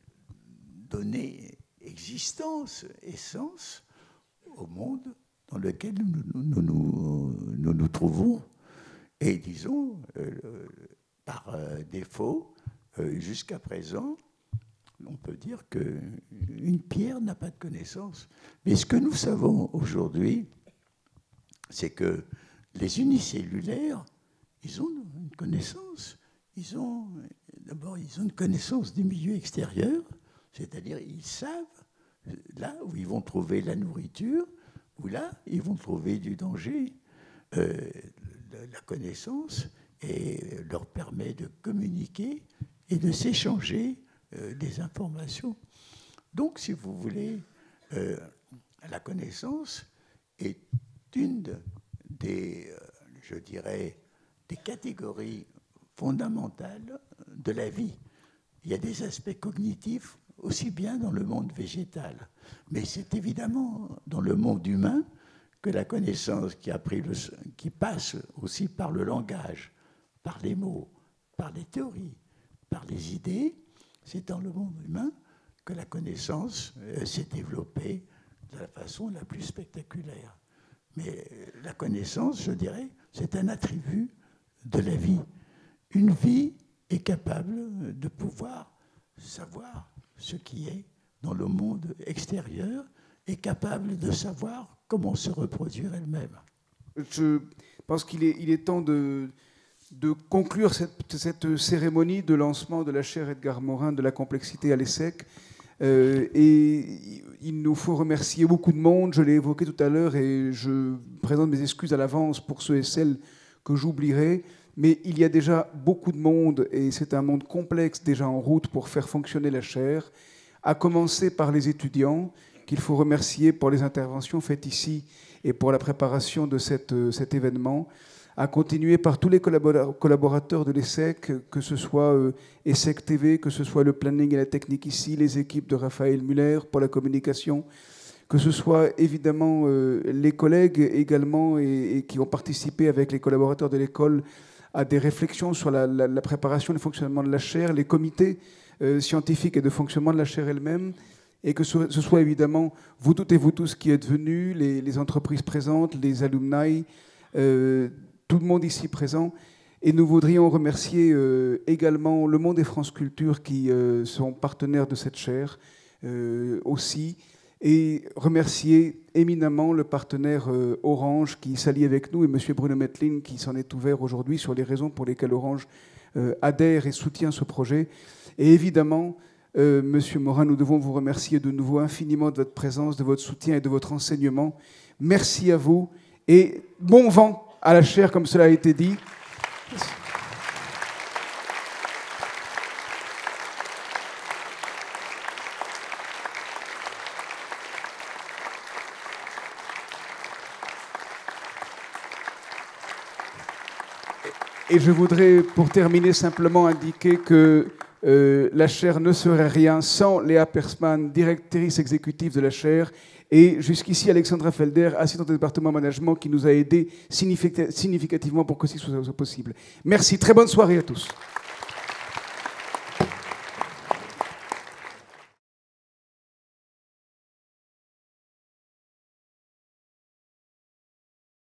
donner existence et sens au monde dans lequel nous nous, nous, nous, nous trouvons. Et disons, euh, par euh, défaut, euh, jusqu'à présent, on peut dire qu'une pierre n'a pas de connaissance. Mais ce que nous savons aujourd'hui, c'est que les unicellulaires, ils ont une connaissance. Ils ont, d'abord, ils ont une connaissance des milieux extérieurs, c'est-à-dire ils savent là où ils vont trouver la nourriture, où là, ils vont trouver du danger. Euh, la connaissance et leur permet de communiquer et de s'échanger euh, des informations. Donc, si vous voulez, euh, la connaissance est une des, euh, je dirais, des catégories fondamentales de la vie. Il y a des aspects cognitifs aussi bien dans le monde végétal, mais c'est évidemment dans le monde humain que la connaissance qui, a pris le, qui passe aussi par le langage, par les mots, par les théories, par les idées. C'est dans le monde humain que la connaissance euh, s'est développée de la façon la plus spectaculaire. Mais la connaissance, je dirais, c'est un attribut de la vie. Une vie est capable de pouvoir savoir ce qui est dans le monde extérieur, est capable de savoir comment se reproduire elle-même. Je pense qu'il est, il est temps de, de conclure cette, cette cérémonie de lancement de la chaire Edgar Morin de la complexité à l'ESSEC. Euh, et il nous faut remercier beaucoup de monde, je l'ai évoqué tout à l'heure, et je présente mes excuses à l'avance pour ceux et celles que j'oublierai. Mais il y a déjà beaucoup de monde, et c'est un monde complexe déjà en route pour faire fonctionner la chaire, à commencer par les étudiants, qu'il faut remercier pour les interventions faites ici et pour la préparation de cette, cet événement, à continuer par tous les collaborateurs de l'ESSEC, que ce soit ESSEC T V, que ce soit le planning et la technique ici, les équipes de Raphaël Muller pour la communication, que ce soit évidemment les collègues également et, et qui ont participé avec les collaborateurs de l'école à des réflexions sur la, la, la préparation et le fonctionnement de la chaire, les comités euh, scientifiques et de fonctionnement de la chaire elle-même, et que ce, ce soit évidemment vous toutes et vous tous qui êtes venus, les, les entreprises présentes, les alumni, euh, tout le monde ici présent. Et nous voudrions remercier euh, également le Monde et France Culture qui euh, sont partenaires de cette chaire euh, aussi, et remercier éminemment le partenaire euh, Orange qui s'allie avec nous et M. Bruno Mettling qui s'en est ouvert aujourd'hui sur les raisons pour lesquelles Orange euh, adhère et soutient ce projet. Et évidemment, euh, M. Morin, nous devons vous remercier de nouveau infiniment de votre présence, de votre soutien et de votre enseignement. Merci à vous et bon vent à la chaire, comme cela a été dit. Et je voudrais, pour terminer, simplement indiquer que euh, la chaire ne serait rien sans Léa Persman, directrice exécutive de la chaire, et jusqu'ici Alexandra Felder, assistante au département management, qui nous a aidés significativement pour que ceci soit possible. Merci, très bonne soirée à tous.